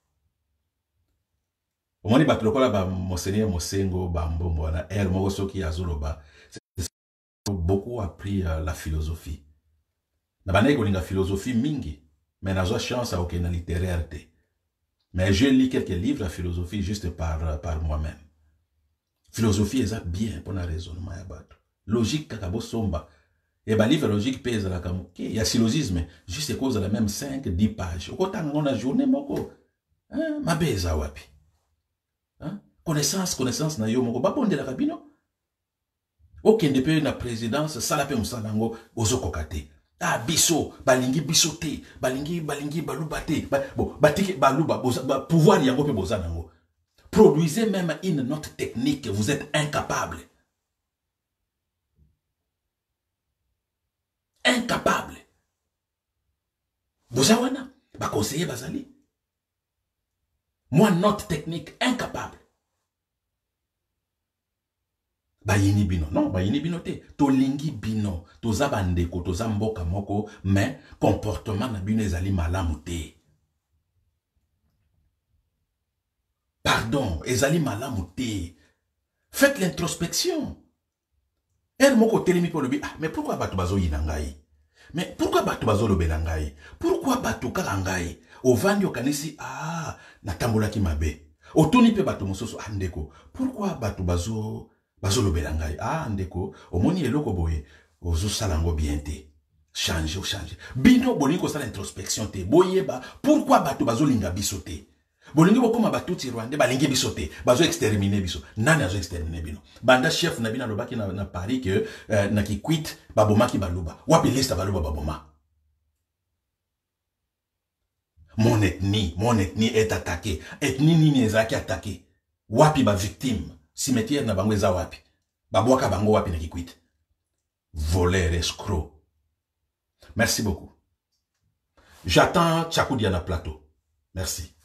Au moins, ba monseigneur Mosengo, Bambombo, na El Morosoki Azoloba, beaucoup appris la philosophie. Na bane kolinga philosophie mingi, mais na zo chance à aucune littéraire. Mais je lis quelques livres de philosophie juste par moi-même. Philosophie est bien pour un raisonnement. Logique, kakabo somba. Et ben livre logique pèse la kamuke. Il y a syllogisme, juste cause de la même 5-10 pages. Autant on a journée, moko. Ma beza wapi. Connaissance na yo moko. Babonde la kabino. Aucun depuis na présidence, salape msalango, ozoko kate. Ah, biso, balingi bisote, balingi balubate, bon, batike baluba, pouvoir yango pe bozanango. Produisez même une note technique, vous êtes incapable. Incapable. Bozawana, ba conseiller bazali. Moi, note technique, incapable. Bayini bino. Non, bayini bino te. To lingi bino. To zabandeko, to zamboka moko. Mais, comportement na bino ezali malamu te. Pardon, ezali malamu te. Faites l'introspection. Elle moko telemi pour le bi. Ah, mais pourquoi batu bazo yinangai? Mais pourquoi batu bazo lobelangai? Pourquoi batu kalangai? Au vandi okanisi, ah, natambola ki mabe. Otoni pe batu mososo, ah, ndeko. Pourquoi batu bazo lobelangai? Ah, ndeko. Omoni eloko boye. Ozo salango bien te. Change. Bino bolingo sala introspection te. Boye ba. Pourquoi batu bazo linga biso te? Bolingi bokoma batuti Rwanda balingi biso te. Bazo exterminer biso. Nani azo exterminer bino? Banda chef na bina lobaki na Paris que na ki quit baboma ki baluba. Wapi liste baluba baboma. Mon ethnie est attaquée. Ethnie nini ezaki attaquée. Wapi ba victime. Cimetière na bango eza wapi. Babwaka bango wapi na ki quit. Voleur, escroc. Merci beaucoup. J'attends Tchakou Diana Plateau. Merci.